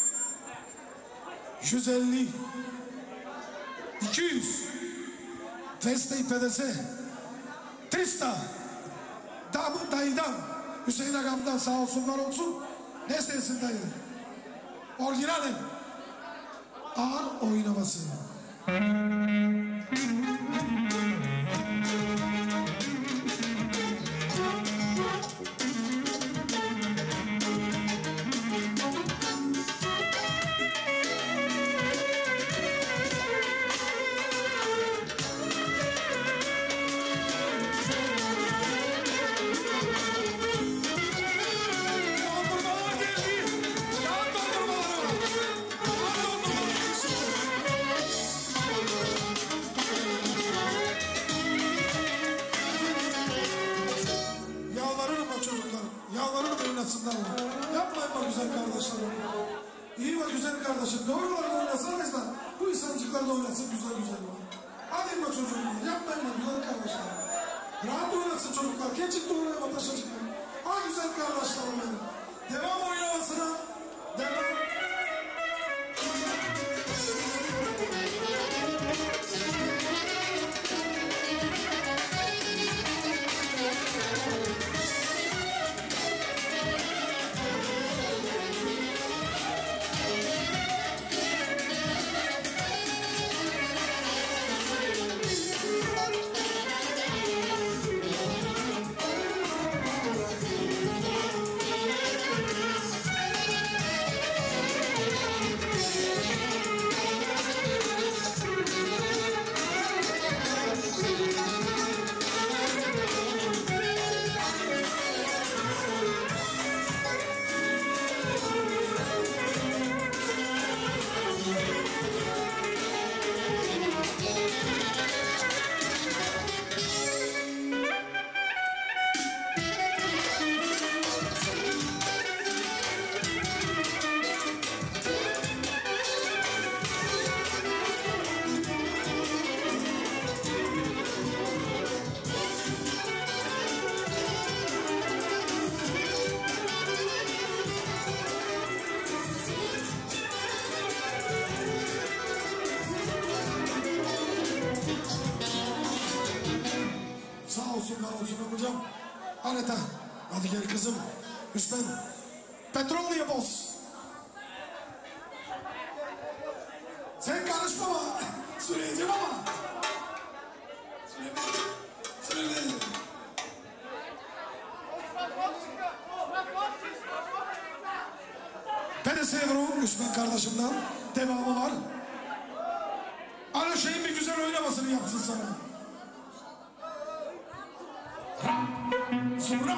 yüz elli. iki yüz. Desteği P D S. Trista. Damı dayıdan. Hüseyin Agam'dan sağ olsun var olsun. Desteğisin dayı. Orijinali. Ağır oynaması. Yapmayın bak güzel kardeşlerim. İyi bak güzel kardeşim. Doğrularla oynasanız da bu insancıklar da oynasın güzel güzel. Hadi bak çocuğum. Yapmayın bak güzel kardeşlerim. Rahat oynasın çocuklar. Geçin de oraya bataşacıklar. Ha güzel kardeşlerim benim. Devam oynamasına. Devam. olsun, var olsun amcam. Aneta, hadi gel kızım. Hüsmen, Petrolya boz. Sen karışma ama. Süreyeceğim ama. Süreyeceğim. Süreyeceğim. Pedesevro, Hüsmen kardeşimden devamı var. Ana şeyin bir güzel oynamasını yapsın sana. Zurna.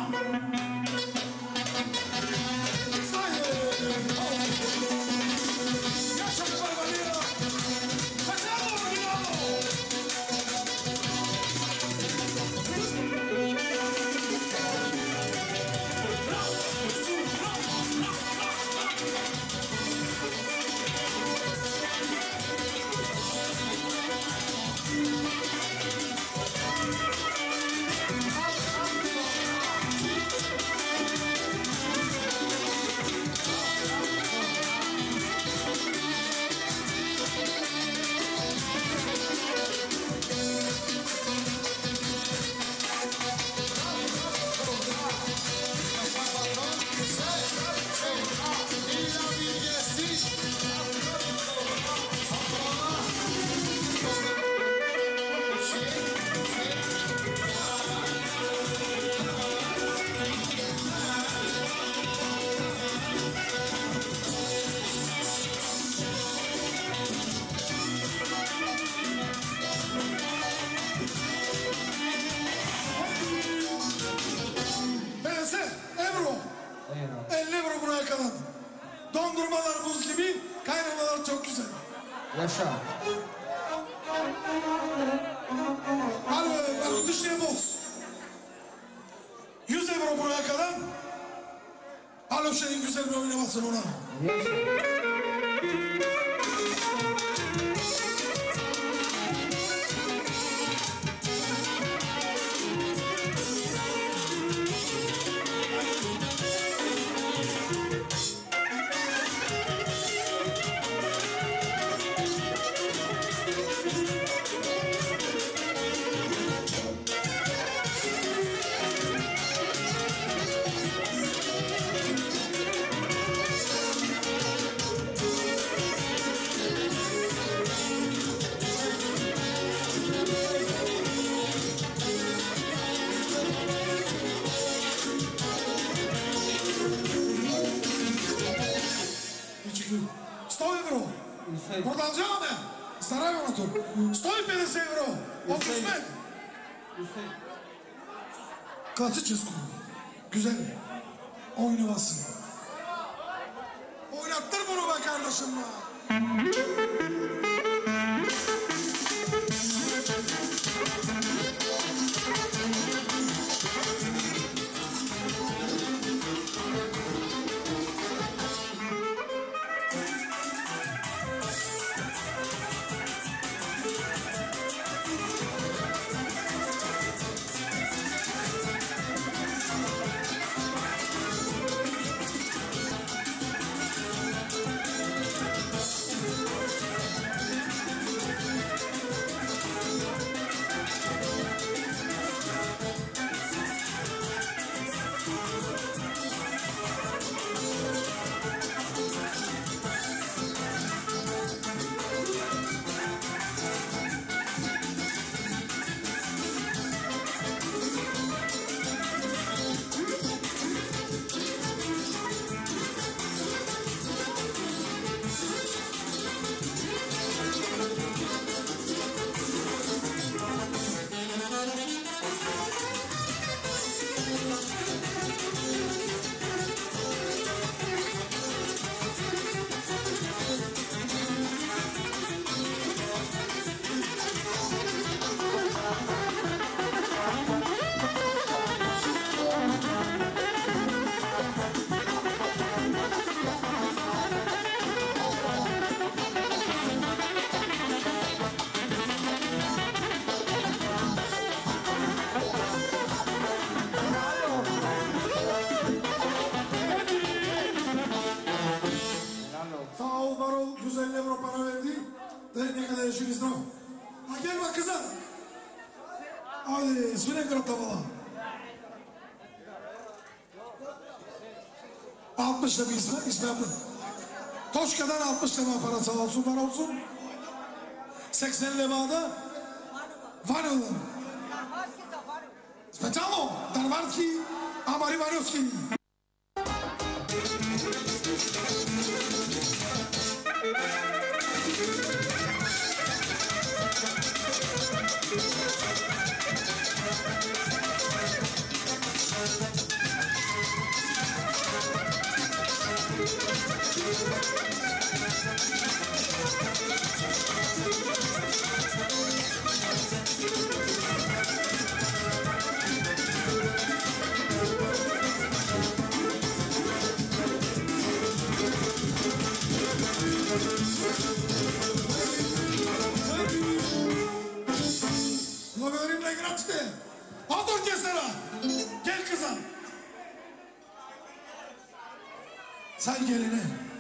elli euro buraya kalan. Dondurmalar buz gibi, kaynamalar çok güzel.
Yaşa.
Alo, ben dışarıya boz. yüz euro buraya kalan. Alo şeyin güzel bir oynamasın ona.
Yaşa.
sto euro. Продължаваме. Сараевото. сто и петдесет евро. От Hüsmen. Класическо. Güzel. Oynamasın. Oynattır bunu be kardeşim be. yüz elli euro para verdi. Ne kadar yaşıyor İslam? Ha gel bak kızım. Hadi Svinegro tavala. altmış lira bir ismi, ismi yaptı. Toşka'dan altmış lira para sağ olsun, var olsun. seksen levada Vanilla. Specialo, Darvarski, Amari Varioski. Logaritmle grazie. Ad orchestra. Gel kızım. Say geline.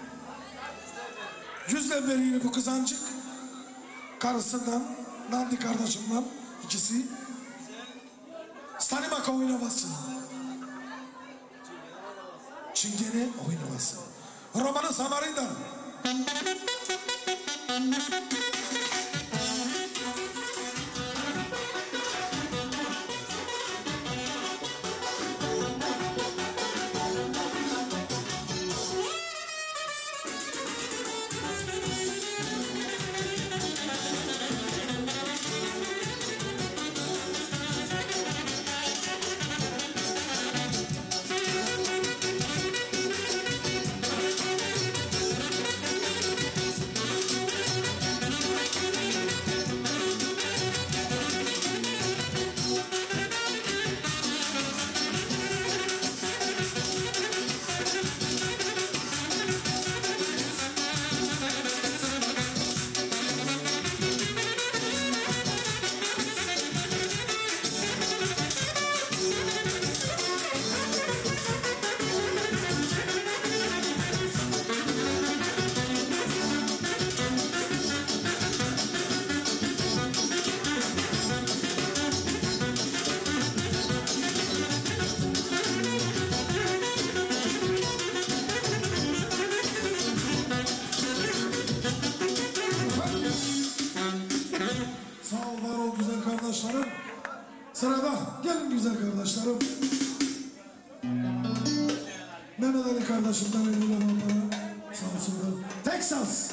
Yüzle veriyini bu kızancık. Karısından, Nandi kardeşimden ikisi. Stanimaka oynaması. Çingene oynaması. Romanı Samari'den. Sırada gelin güzel kardeşlerim. Mehmet Ali kardeşimden eline bana sağ olsunlar. Texas.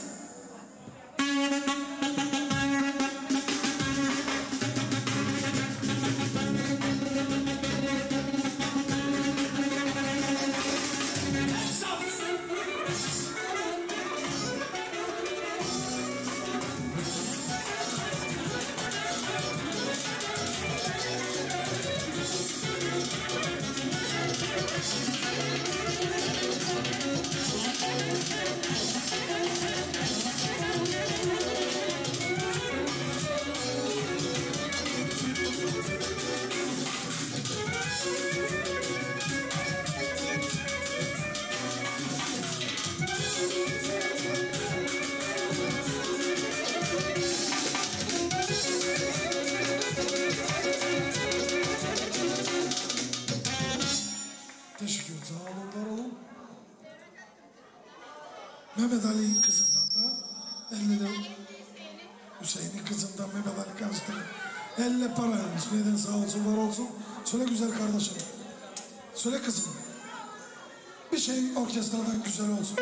Teşekkür ederim. Sağ olun, var olun. Mehmet Ali'nin kızından da elli Hüseyin'in kızından Mehmet Ali karşıda elle para. Hüseyin'den sağ olsun, var olsun. Söyle güzel kardeşim. Söyle kızım. Bir şey orkestradan güzel olsun.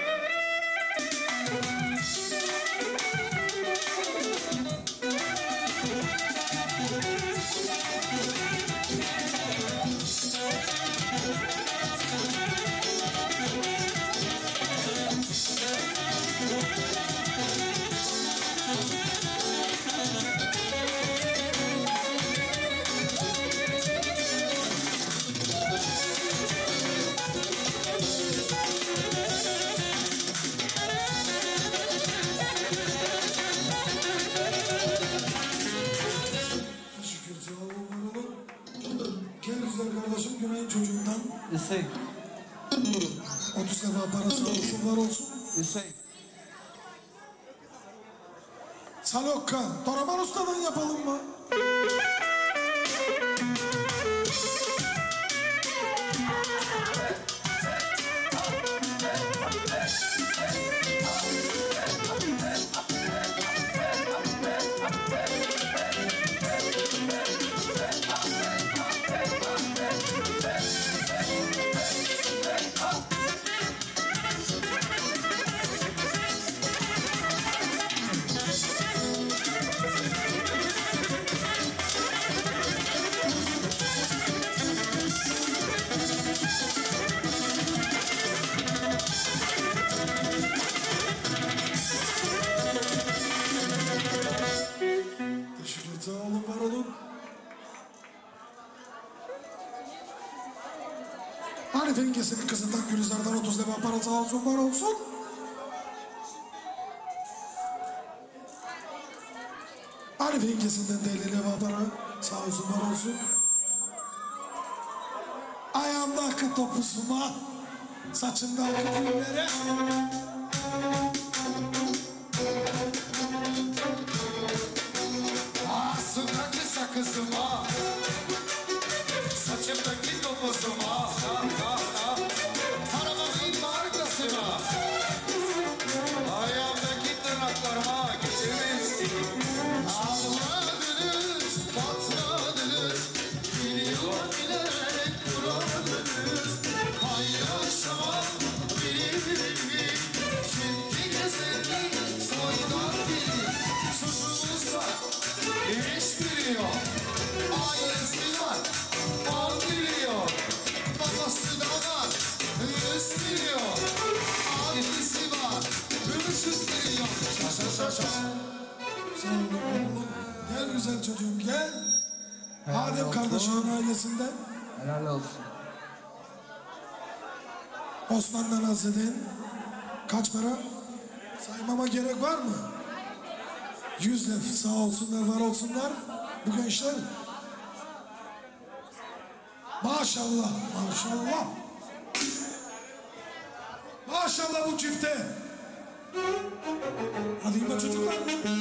Kardeşim Güney'in çocuğundan
Hüseyin.
otuz defa parası olsun, var olsun.
Hüseyin.
Salokka, Toraman Usta'dan yapalım mı? Arif Enges'in kızından Gülizar'dan otuz lira para sağ olsun var olsun. Arif Enges'inden de elli lira para sağ olsun var olsun. Ayağımda akı topuzuma, saçımda akı gülleri.
Ağzımdaki sakızıma, saçımdaki topuzuma, arabamın markasına, ayağımdaki tırnaklarıma geçemezsin. Ağladınız, patladınız, biliyor bilerek kuradınız. Paylaşamam birini, çünkü gezenli soydan biri. Çocuğumuz var, iş biliyor, ailesi var, on biliyor. Babası da var, yüz biliyor, abisi var, üç yüz biliyor. Şaş şaş şaş şaş.
Sağ olun oğlum. Gel güzel çocuğum gel. Adem kardeşimin ailesinden.
Helal olsun.
Osman'dan Azedin. Kaç para? Saymama gerek var mı? Yüz lef sağ olsunlar var olsunlar. Bu gençler. Maşallah maşallah. Maşallah bu çifte. Hadi yine çocuklar.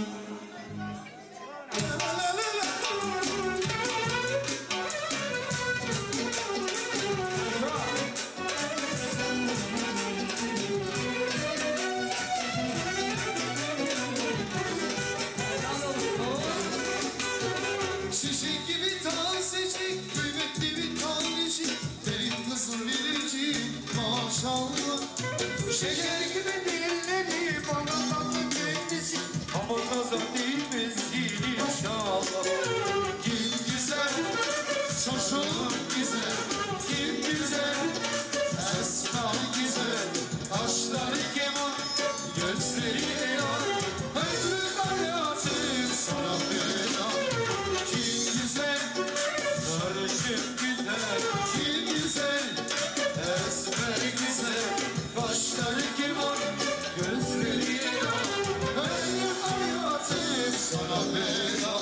Şişik gibi tazecik, kıymetli bir tanecik, benim kızım biricik, maşallah. Şeker gibi dilleri, bana tatlı kendisi, ama kazan değilmesin inşallah. Kim güzel, çocuğum güzel, kim güzel, esmer güzel, kaşları keman, gözleri elal, ömrüm hayatım sana feda. Kim güzel, sarışın güzel, kim güzel, esmer güzel, kaşları keman, gözleri elal, ömrüm hayatım sana feda.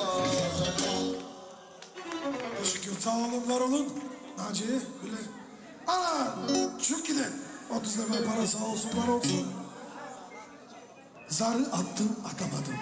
Teşekkür sağ olun var olun. Naciye Güler. Ana şu giden. otuz lira para sağ olsun var olsun. Zarı attım atamadım.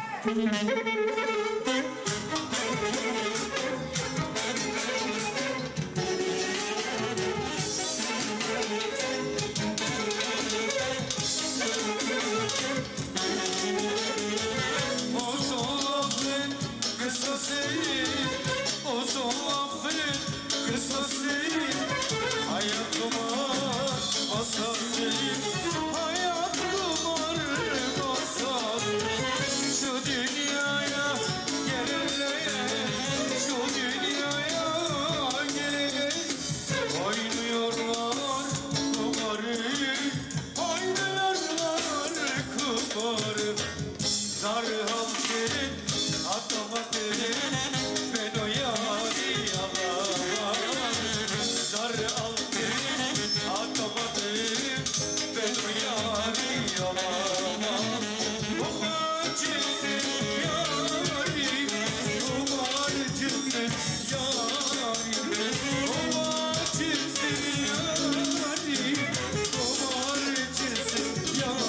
Uzun lafın kısası, uzun lafın kısası, hayatıma masası, hayatıma masası. Şu dünyaya gelelim, şu dünyaya gelelim. Oynuyorlar kumarı, oynuyorlar kumarı. Zar halkın atamadım, ben o yâri alamam. Zar halkın atamadım, ben o yâri alamam. Kumarcısın yârim, kumarcısın yârim, kumarcısın yârim, kumarcısın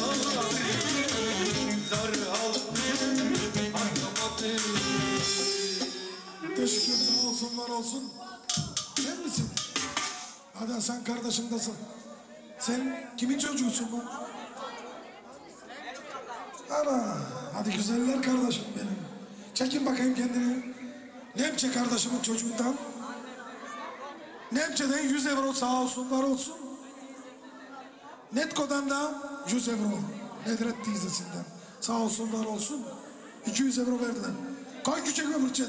yârim. Zar halkın atamadım.
Teşekkür sağ olsun var olsun. Sen misin? Hadi Hasan kardeşimdesin. Sen kimin çocuğusun bu? Ana, hadi güzeller kardeşim benim. Çekin bakayım kendini. Nemçe kardeşimin çocuğundan. Nemçe'den yüz euro sağ olsun var olsun. Netko'dan da yüz euro. Nedret teyzesinden. Sağ olsun var olsun. iki yüz euro verdiler. Koy küçük ve fırçet.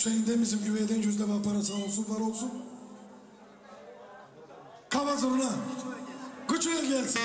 şeyinde bizim güveyden yüzde var para sağ olsun var olsun. Kava zurna. Güçlüye gelsin.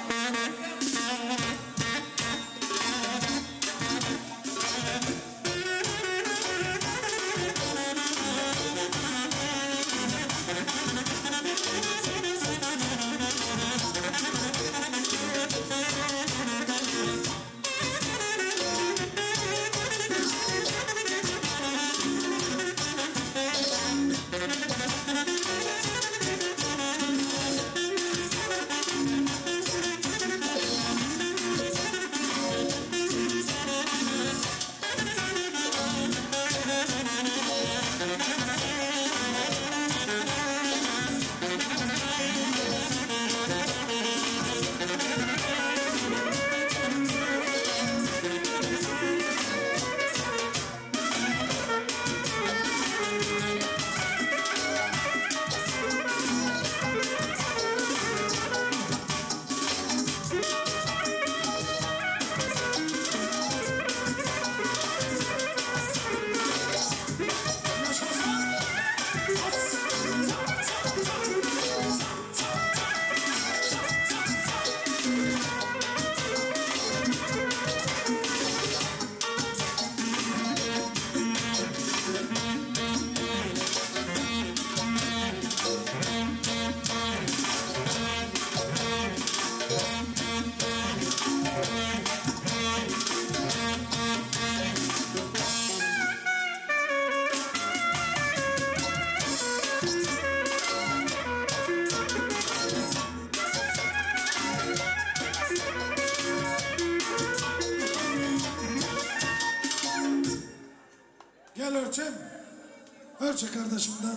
Gel Örçem. Örçe kardeşimden.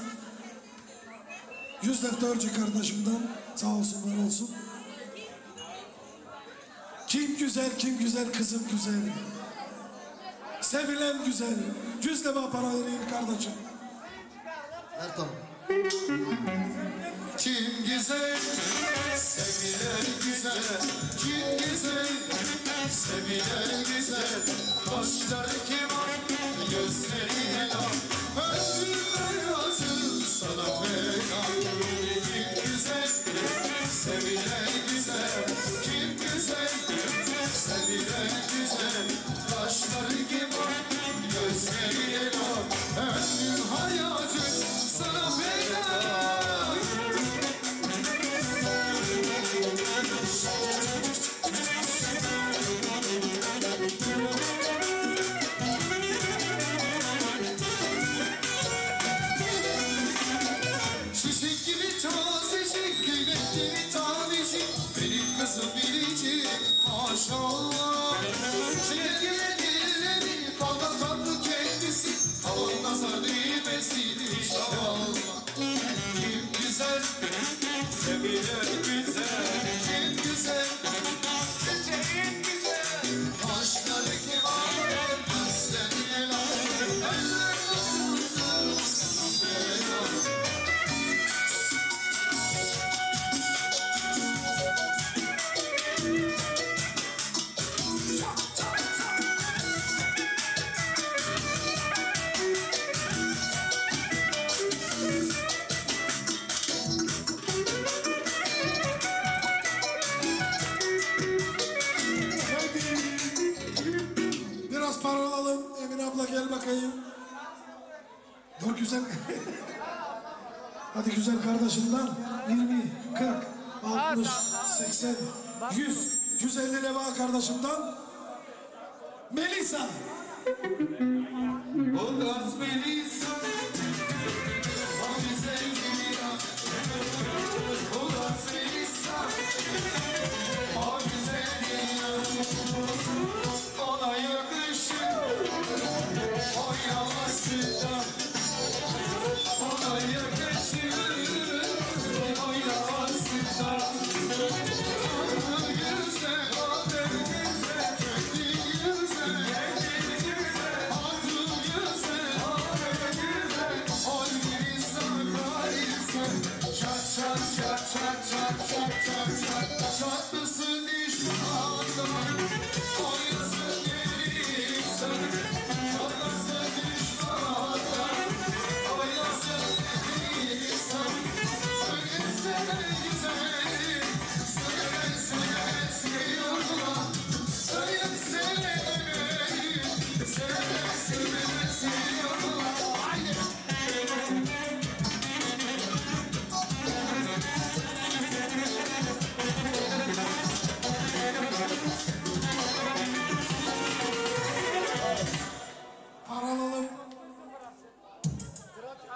Yüz defter Örçe kardeşimden. Sağ olsun var olsun. Kim güzel kim güzel kızım güzel. Sevilen güzel. Yüz defa para veriyor kardeşim.
Ertan.
Kim güzel, sevilen güzel. Kim güzel, sevilen güzel. Kaşları keman, gözleri helal. Ömrümler yazın sana feda. Kim güzel, sevilen güzel. Kim güzel, sevilen güzel. Kaşları keman, gözleri helal. Ömrüm hayatım sana feda. Şişek gibi tazecik, kıymetli tanecik. Benim kızım biricik, maşallah. Şeker dilleri, kalda tatlı kendisi. Tavan nazar değmesin inşallah. Kim güzel, sevilen güzel. Kim güzel, sevilen güzel. Aşkları kemal, gözleri helal. Eller olsun sana feda.
Biraz para alalım. Emine abla gel bakayım. Dur güzel. Hadi güzel kardeşimden. yirmi, kırk, altmış, seksen, yüz, yüz elli leva kardeşimden. Melisa.
O gaz Melisa, o güzel dünya. O gaz Melisa, o güzel dünya. Ona yakışır o yavaşlıkta. Ona yakışır o yavaşlıkta. Güzel, o güzel, çok güzel. Hatun güzel,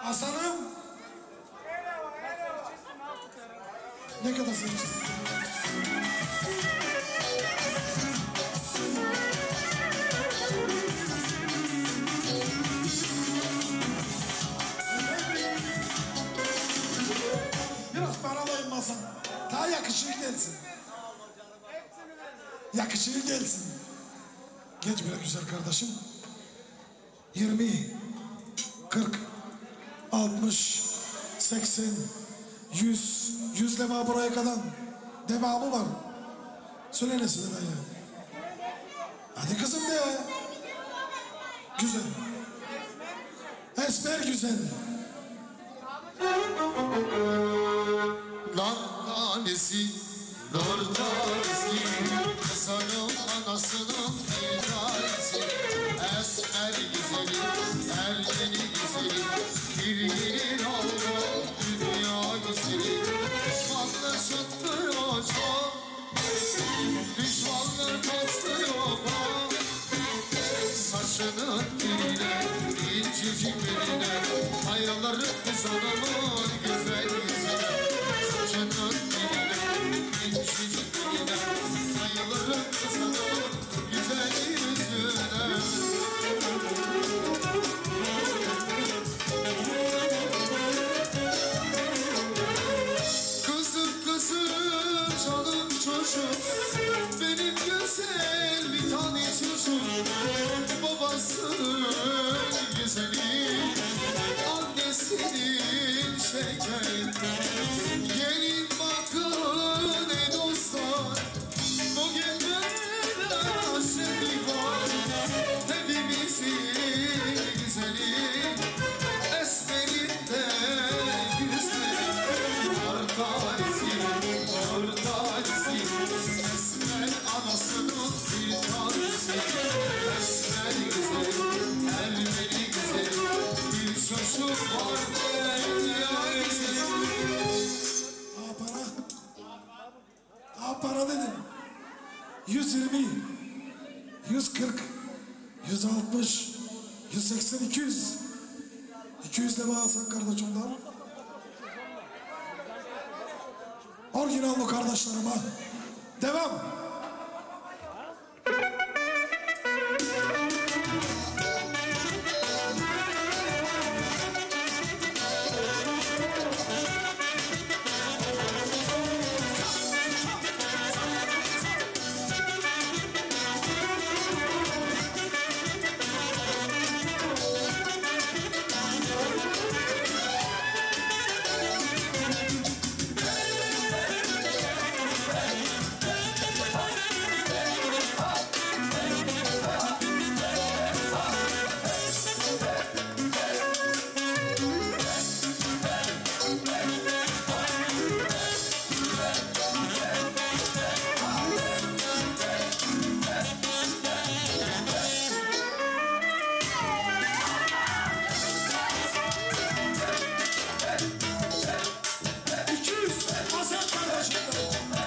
Hasan'ım. Ne kadar seviyorsun? Biraz paralayın Hasan. Daha yakışığı gelsin. Yakışığı gelsin. Geç bile güzel kardeşim. yirmi, kırk, altmış, seksen, yüz, yüz leva buraya kadar devamı var. Söyle ne söyle dayı. Hadi kızım de. Güzel. Esmer güzel.
Nar tanesi, nar tanesi, kızanın anasının bir tanesi. Esmer güzeli, ermeni güzeli, bir gelin oldu dünya güzeli. Düşmanlar çatlıyor çok, düşmanlar patlıyor bak. Saçının diline, incecik beline, ayarları kızanımın güzel yüzüne. Saçının diline, incecik beline, ayarları kızanımın güzel yüzüne. Kızım kızım canım çocuğum, benim güzel bir tane çocuğum. Babasının güzeli, annesinin şekeri. Gelin bakın ey dostlar, bugün böyle aşık var. Hepimizin güzeli, esmerinde güzeli. Nar tanesi, nar tanesi, esmer anasının bir tanesi. Esmer güzel, ermeni güzel, bir çocuk var dünya güzel.
Aa para. Aa para dedim. Yüz yirmi, yüz kırk, yüz altmış, yüz seksen, iki yüz. İki yüz lira alsan kardeşimden. Orijinallı kardeşlerime. Devam. iki yüz. Hasan kardeşimden.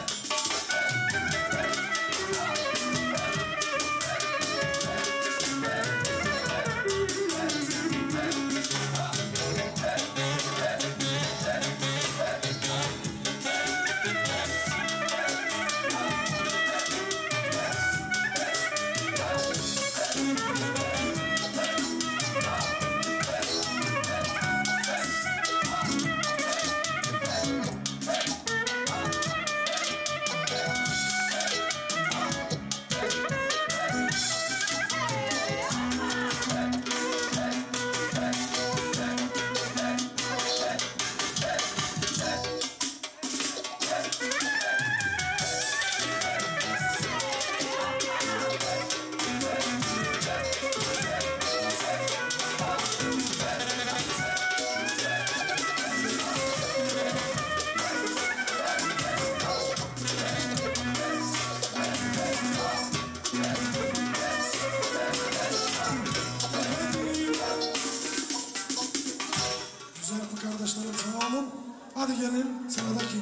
Güzel bu kardeşlerim, sağ olun. Hadi gelin sıradaki.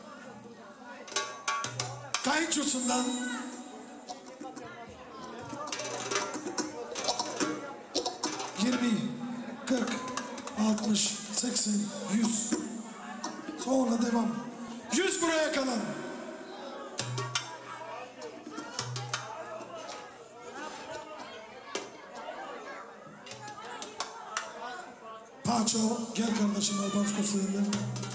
Kayınçosundan yirmi, kırk, altmış, seksen, yüz. Sonra devam. yüz buraya kadar. Paço, gel kardeşim Albansko sığındır.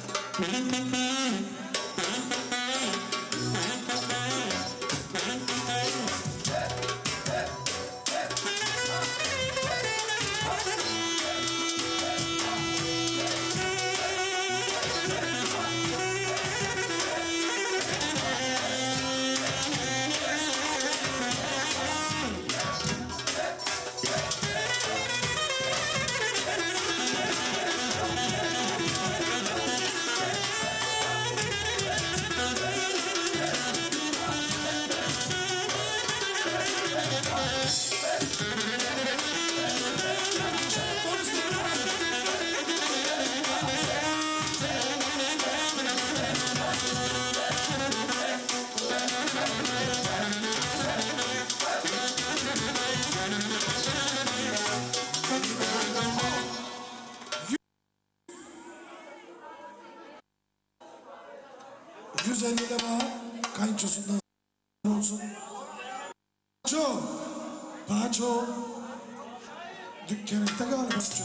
yüz elli de var. Kayınçosundan olsun. Paço. Paço. Dükkanıkta galiba Paço.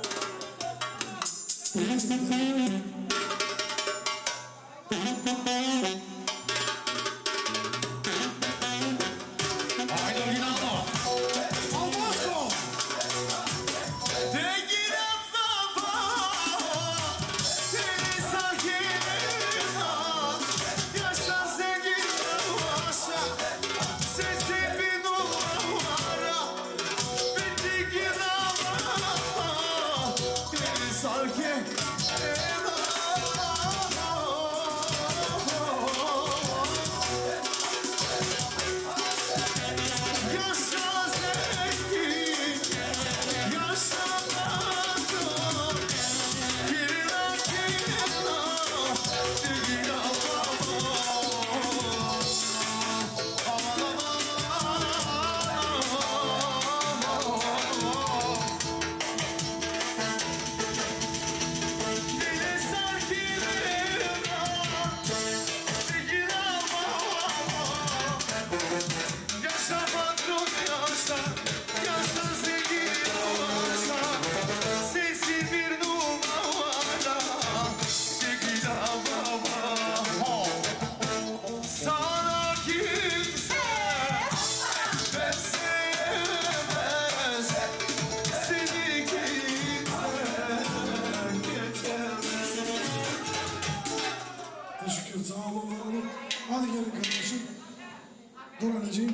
Teşekkür, sağ olun, var olun. Hadi gelin kardeşim. Dur anneciğim.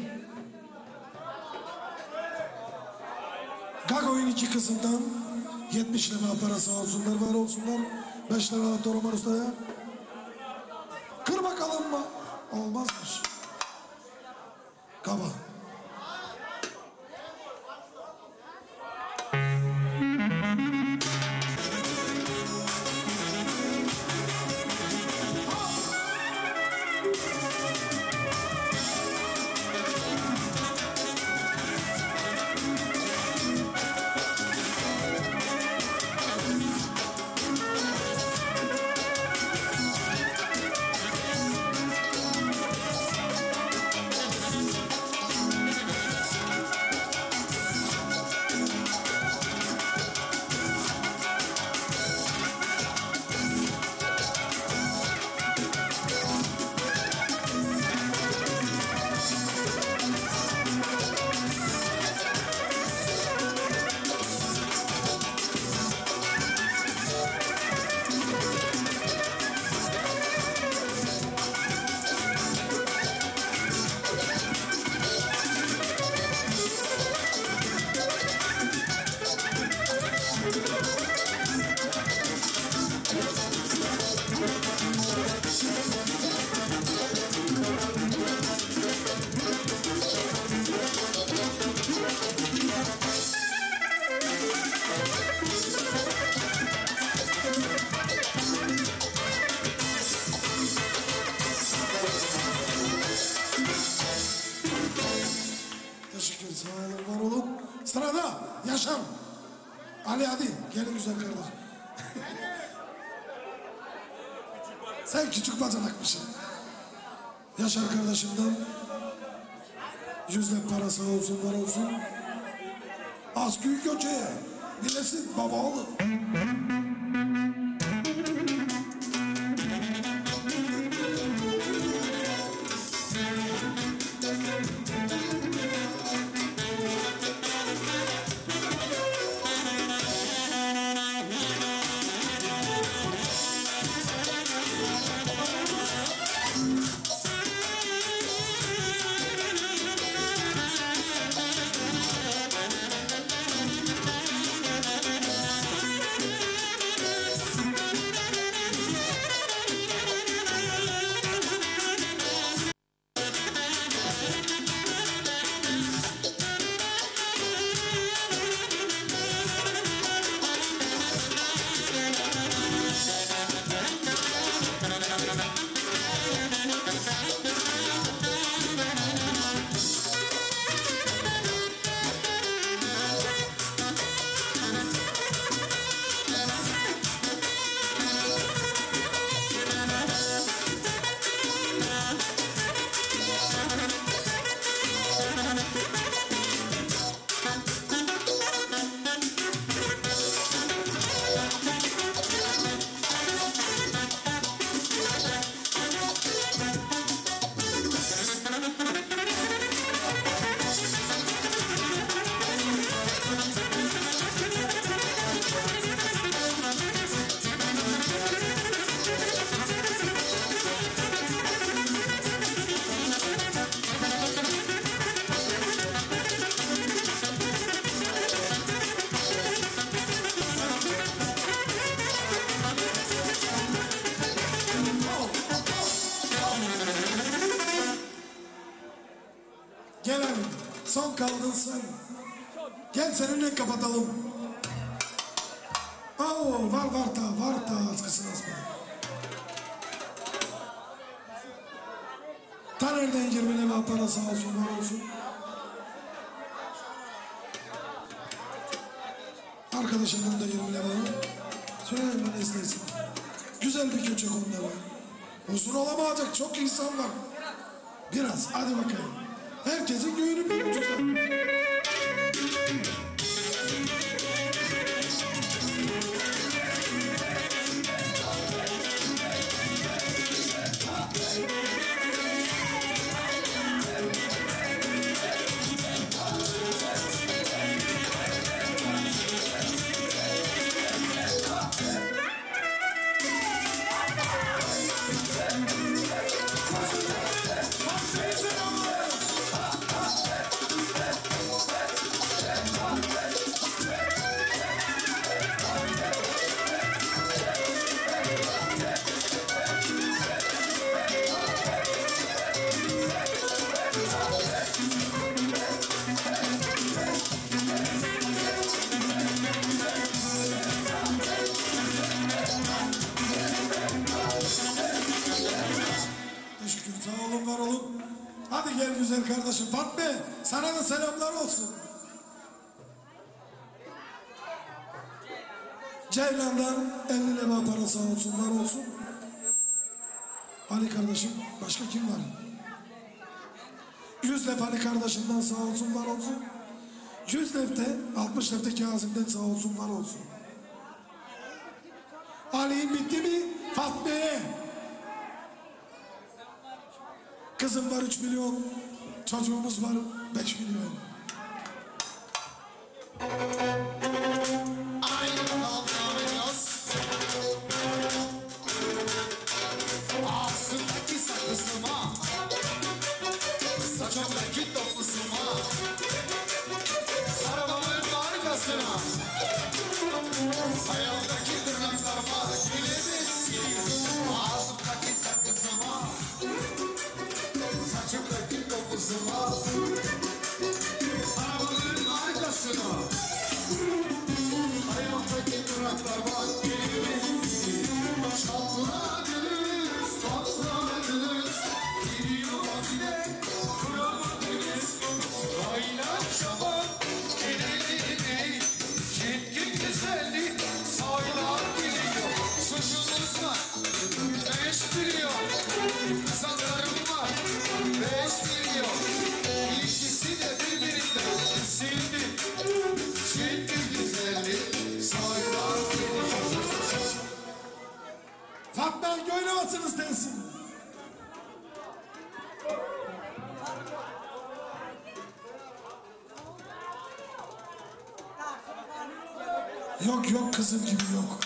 Gago'nun iki kızından yetmiş lira para sağ olsunlar, var olsunlar. beş lira Toraman Usta'ya. Kır bakalım mı? Olmazmış. Kaba. Teşekkür, sağ olun, var olun. Sırada Yaşar. Ali hadi, gelin güzel kardeşim. Sen küçük bacanakmışsın. Yaşar kardeşimden yüzde para sağ olsun var olsun. Askü göçeye. Bilesin baba oğlu. Gel abi, son kaldın sen. Gel seninle kapatalım. Oo, var var da, var da askısın asma. Taner'den yirmi leva para sağ olsun, var olsun. Arkadaşımdan da yirmi leva. Süleyman esnesin. Güzel bir köçek onlara. Uzun olamayacak çok insan var. Biraz, hadi bakayım. Herkesin göğünü bir ucuzlar. Teşekkür, sağ olun, var olun. Hadi gel güzel kardeşim Fatma, sana da selamlar olsun. Ceylan'dan elli leva para sağ olsun, var olsun. Ali kardeşim, başka kim var? Yüz lef Ali kardeşimden sağ olsun, var olsun. Yüz lefte, altmış lefte Kazım'dan sağ olsun, var olsun. Ali'nin bitti mi? Fatma'ya. Kızım var üç milyon, çocuğumuz var beş milyon.
Ağzındaki sakızıma, saçımdaki topuzuma, arabamın arkasına, ayağımdaki tırnaklarıma gülemezsin. Ağzımdaki sakızıma, saçımdaki topuzuma, arabamın arkasına,
Ay oynamasın istesin. Yok yok kızım gibi yok.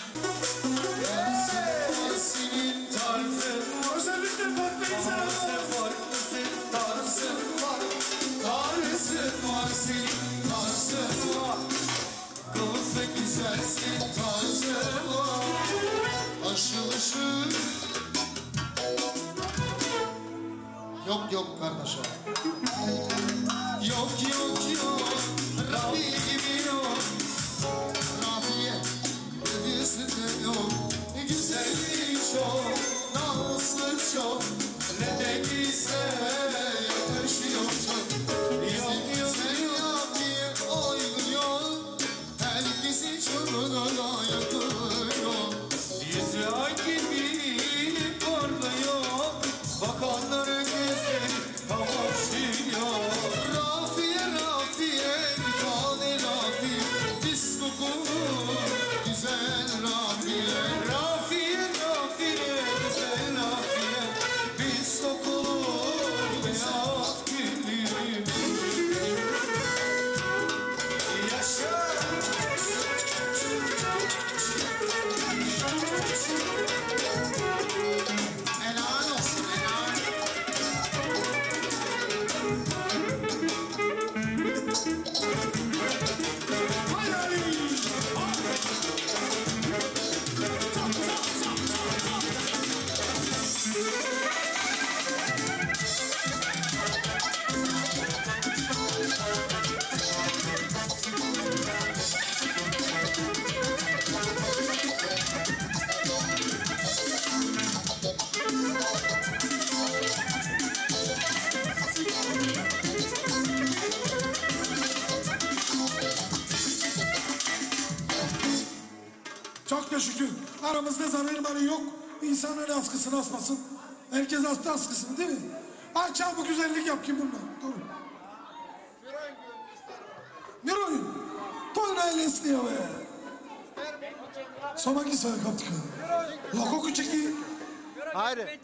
Senin tarzın
Özellikle Fatma'yı selamlar.
Tarzın var, tarzın var, senin tarzın var. Kılıfı güzelsin, tarzın var. Aşıl ışıl.
Yok yok kardeşim.
Yok yok yok, Rabi gibi yok.
Rafiye.
Yüzünde yok, güzelliği çok, nazlı çok. Ne de giyse yakışıyor çok. Yok yok yok diye oynuyor, herkesi çoruna yakıyor. Yüzü ay gibi parlıyor, bakanların gözleri kamaşıyor. Rafiye Rafiye, bir tane Rafiye, pis kokulu güzel Rafiye. Rafiye Rafiye, güzel Rafiye, pis kokulu beyaz gülüm. Yaşa.
Helal olsun helal.
Çok da şükür. Aramızda zarar marı yok. İnsan öyle askısını asmasın. Herkes astı askısını değil mi? Ay çal bu güzellik yap kim bunlar? Dur. Miroyun. Toyna eylesini ya be. Somaki saya kaptık. Loko küçeki.
Hayır.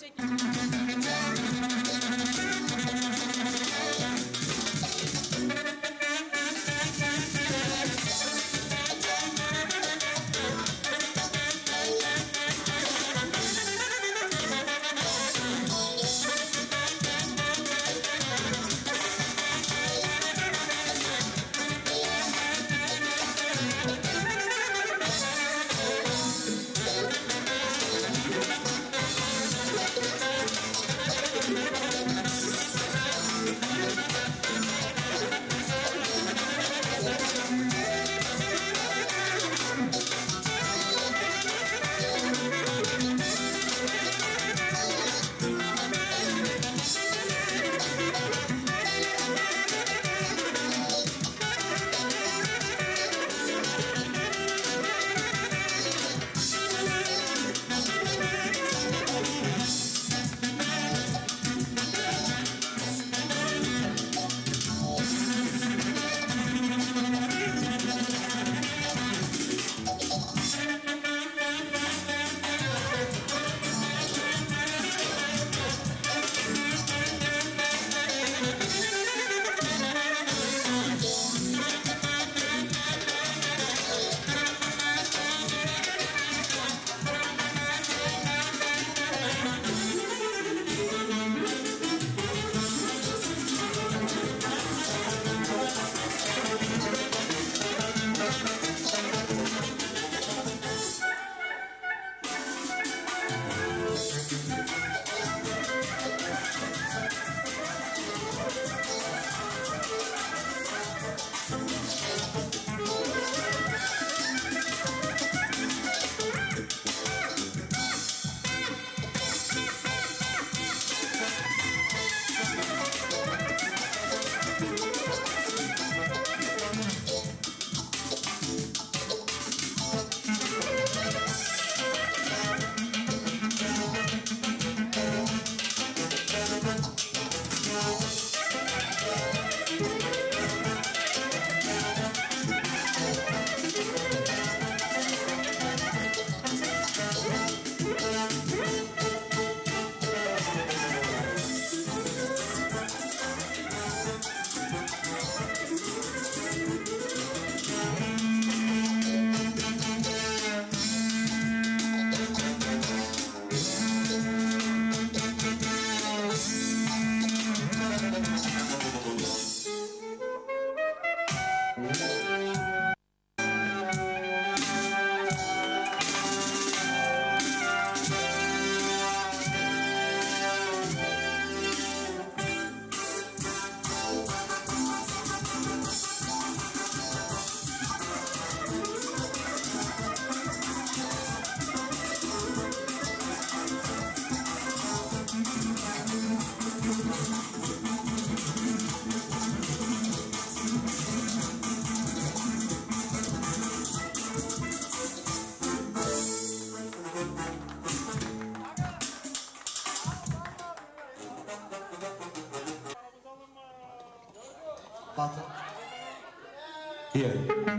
Batı.
Yeah.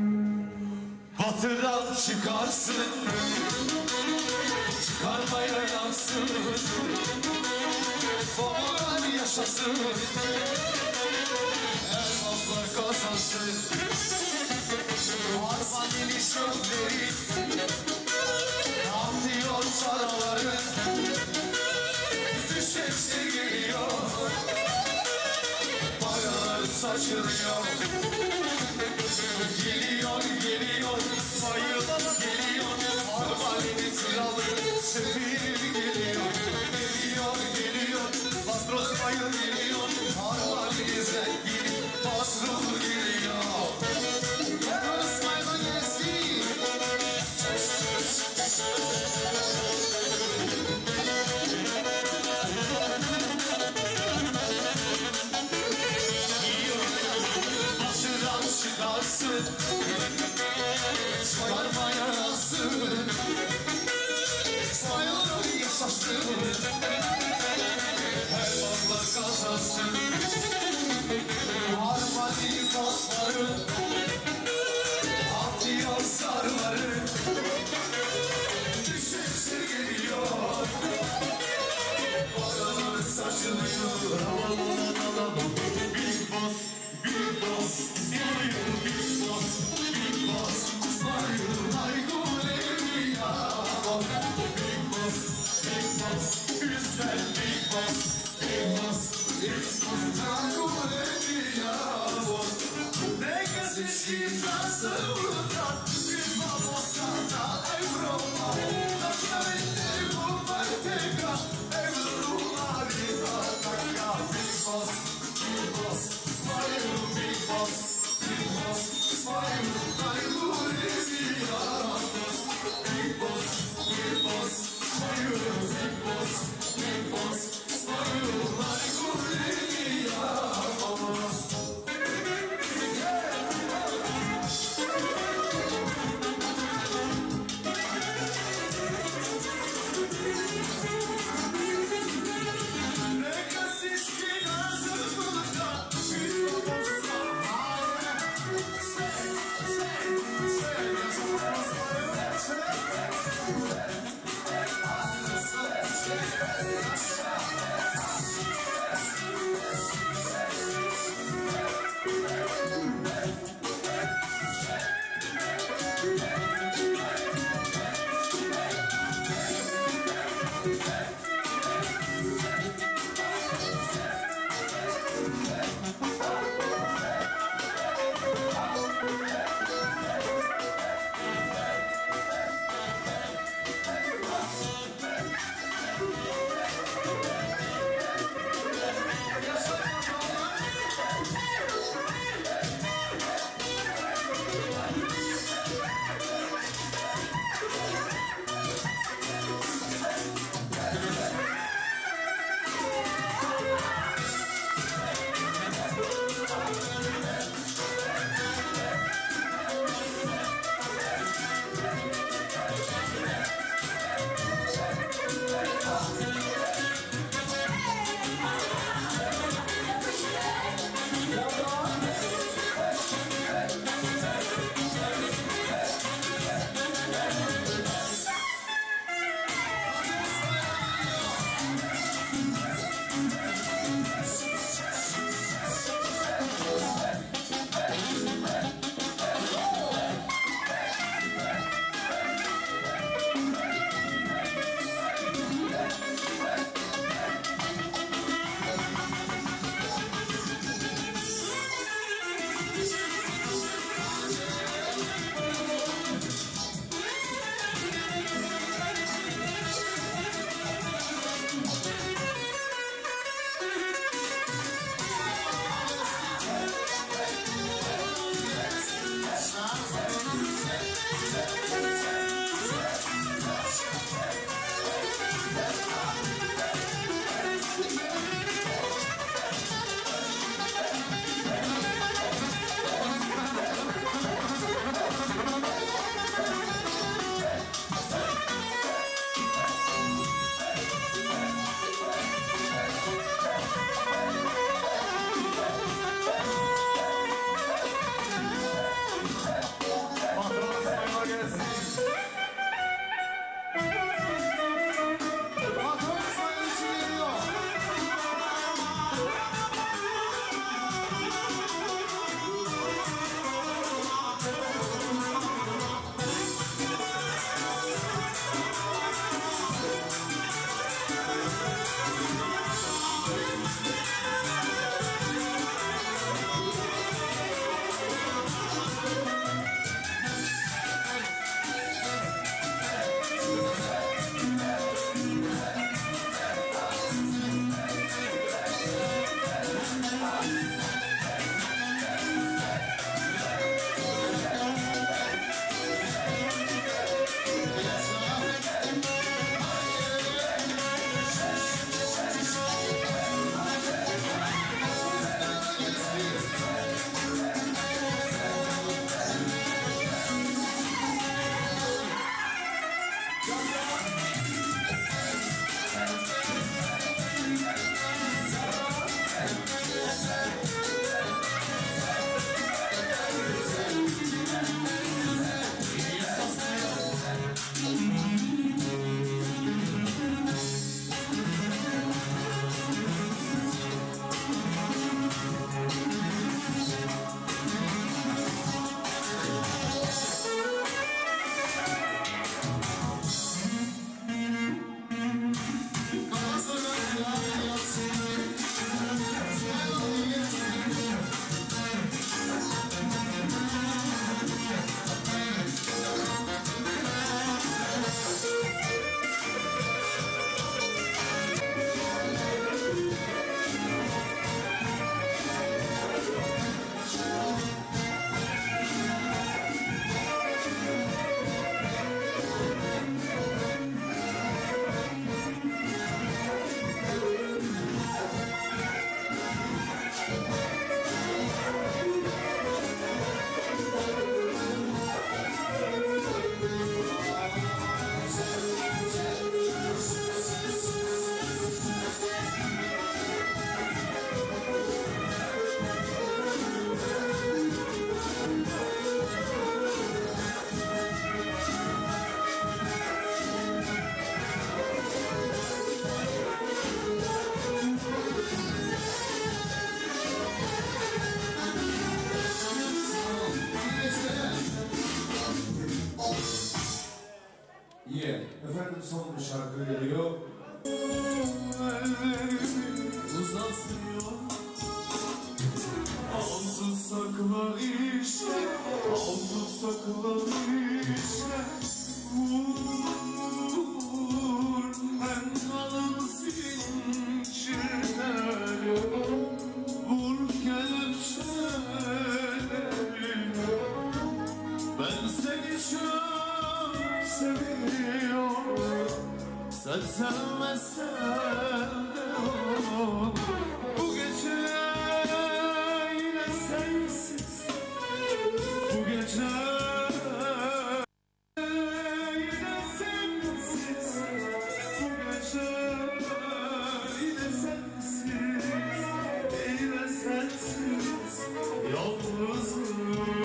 Batıdan çıkarsın, çıkarmaya yansın, babalar yaşasın, elmaslar kazansın. Armanili şöpleri, atıyor çaraları, düşekse geliyor, paralar saçılıyor. Geliyor, geliyor, sayılan geliyor, Armani'nin kralı, sefir geliyor. Geliyor, geliyor, Patros bayıl geliyor, Armani'nin zengini, Patron geliyor. Patros bayıl gelsin. Batıdan çıkarsın, çıkarmaya yazsın, sayılar yaşasın, her bakla kazansın. Armani dostları, atıyor sarıları, düşerse geliyor, paralar saçılıyor. Big boss, big boss, smile, big boss, big boss, smile, my Gloria. Big boss, big boss, güzel
şarkı geliyor.
Ellerimi uzatıyor. Al tutsakla işte, al tutsakla işte. Vur en kalın zincirleri, vur kelepçeleri. Ben seni çok seviyorum, sen sevmezsen de olur. Bu gece yine sensiz, bu gece yine sensiz, bu gece yine sensiz, yine sensiz, yalnızım.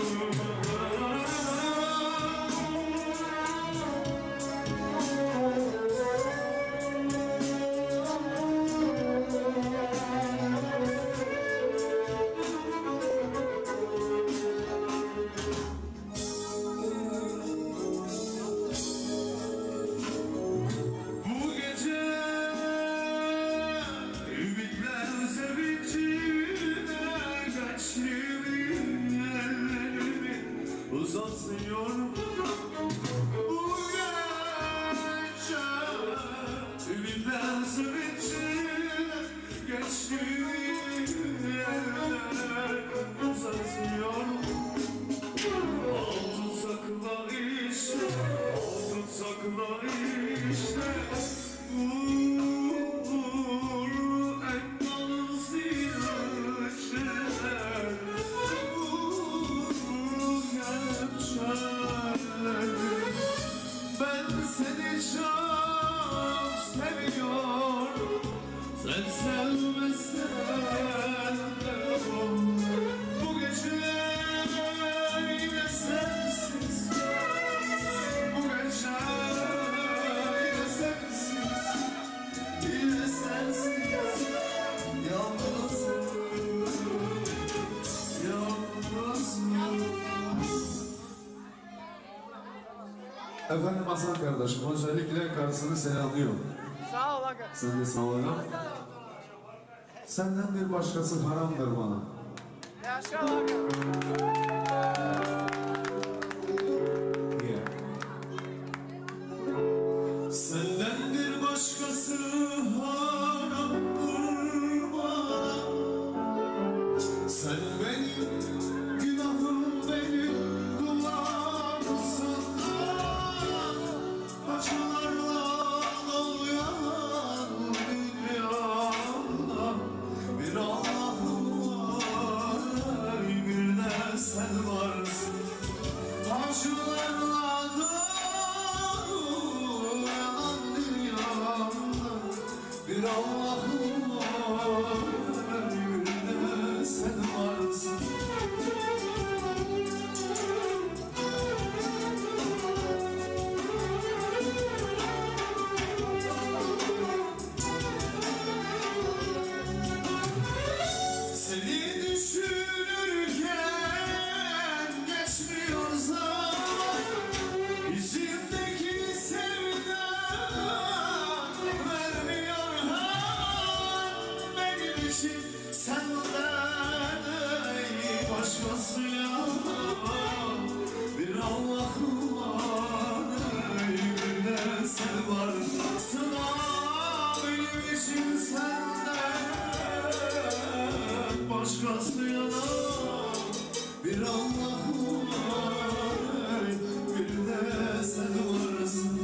Uzatıyor bu gece, ümitler sevinçle geçtiğim yerler uzatıyor. Al tutsakla işte, al tutsakla işte. Vur en kalın zincirler, ben seni çok seviyorum, sen sevmezsen de olur. Bu gece yine sensiz, bu gece yine sensiz, yine sensiz, yalnızım, yalnızım.
Efendim Hasan kardeşim, özellikle karısını selamlıyor.
Sağ ol aga.
Sen de sağ olun. Senden bir başkası haramdır bana.
Yaşa aga.
Niye?
Senden bir başkası haramdır bana. Sen benim günahım, benim duamsın. Acılarla dolayan dünyamda bir Allah'ım var, bir de sen varsın. Acılarla dolayan dünyamda bir Allah'ım var, bir de sen varsın. Seni düşünürken geçmiyor zaman, içimdeki sevdan vermiyor hal. Benim için senden başkası yok, bir Allah'ım var, bir de sen varsın. Benim için senden başkası yok, bir Allah'ım var, bir de sen varsın.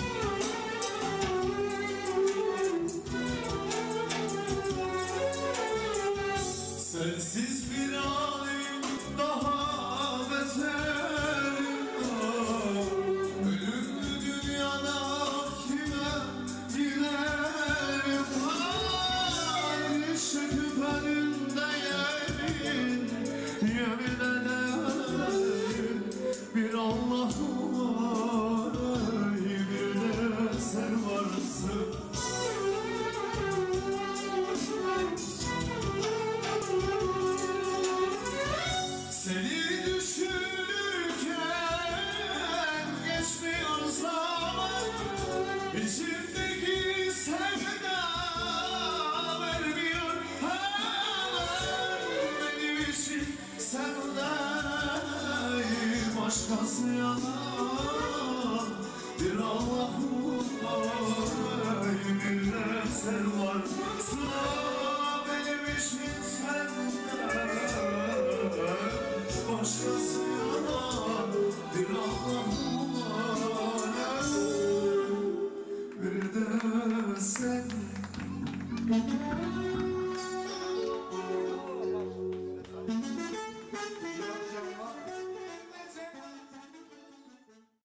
Sensiz bir halim daha beterim. Ölümlü dünyada kime giderim? Hayır çekip önünde yemin, yemin ederim. Bir Allah'ım var, bir de sen varsın. Seni düşünürken geçmiyor zaman, içimdeki başkası yalan bir Allah'ım var.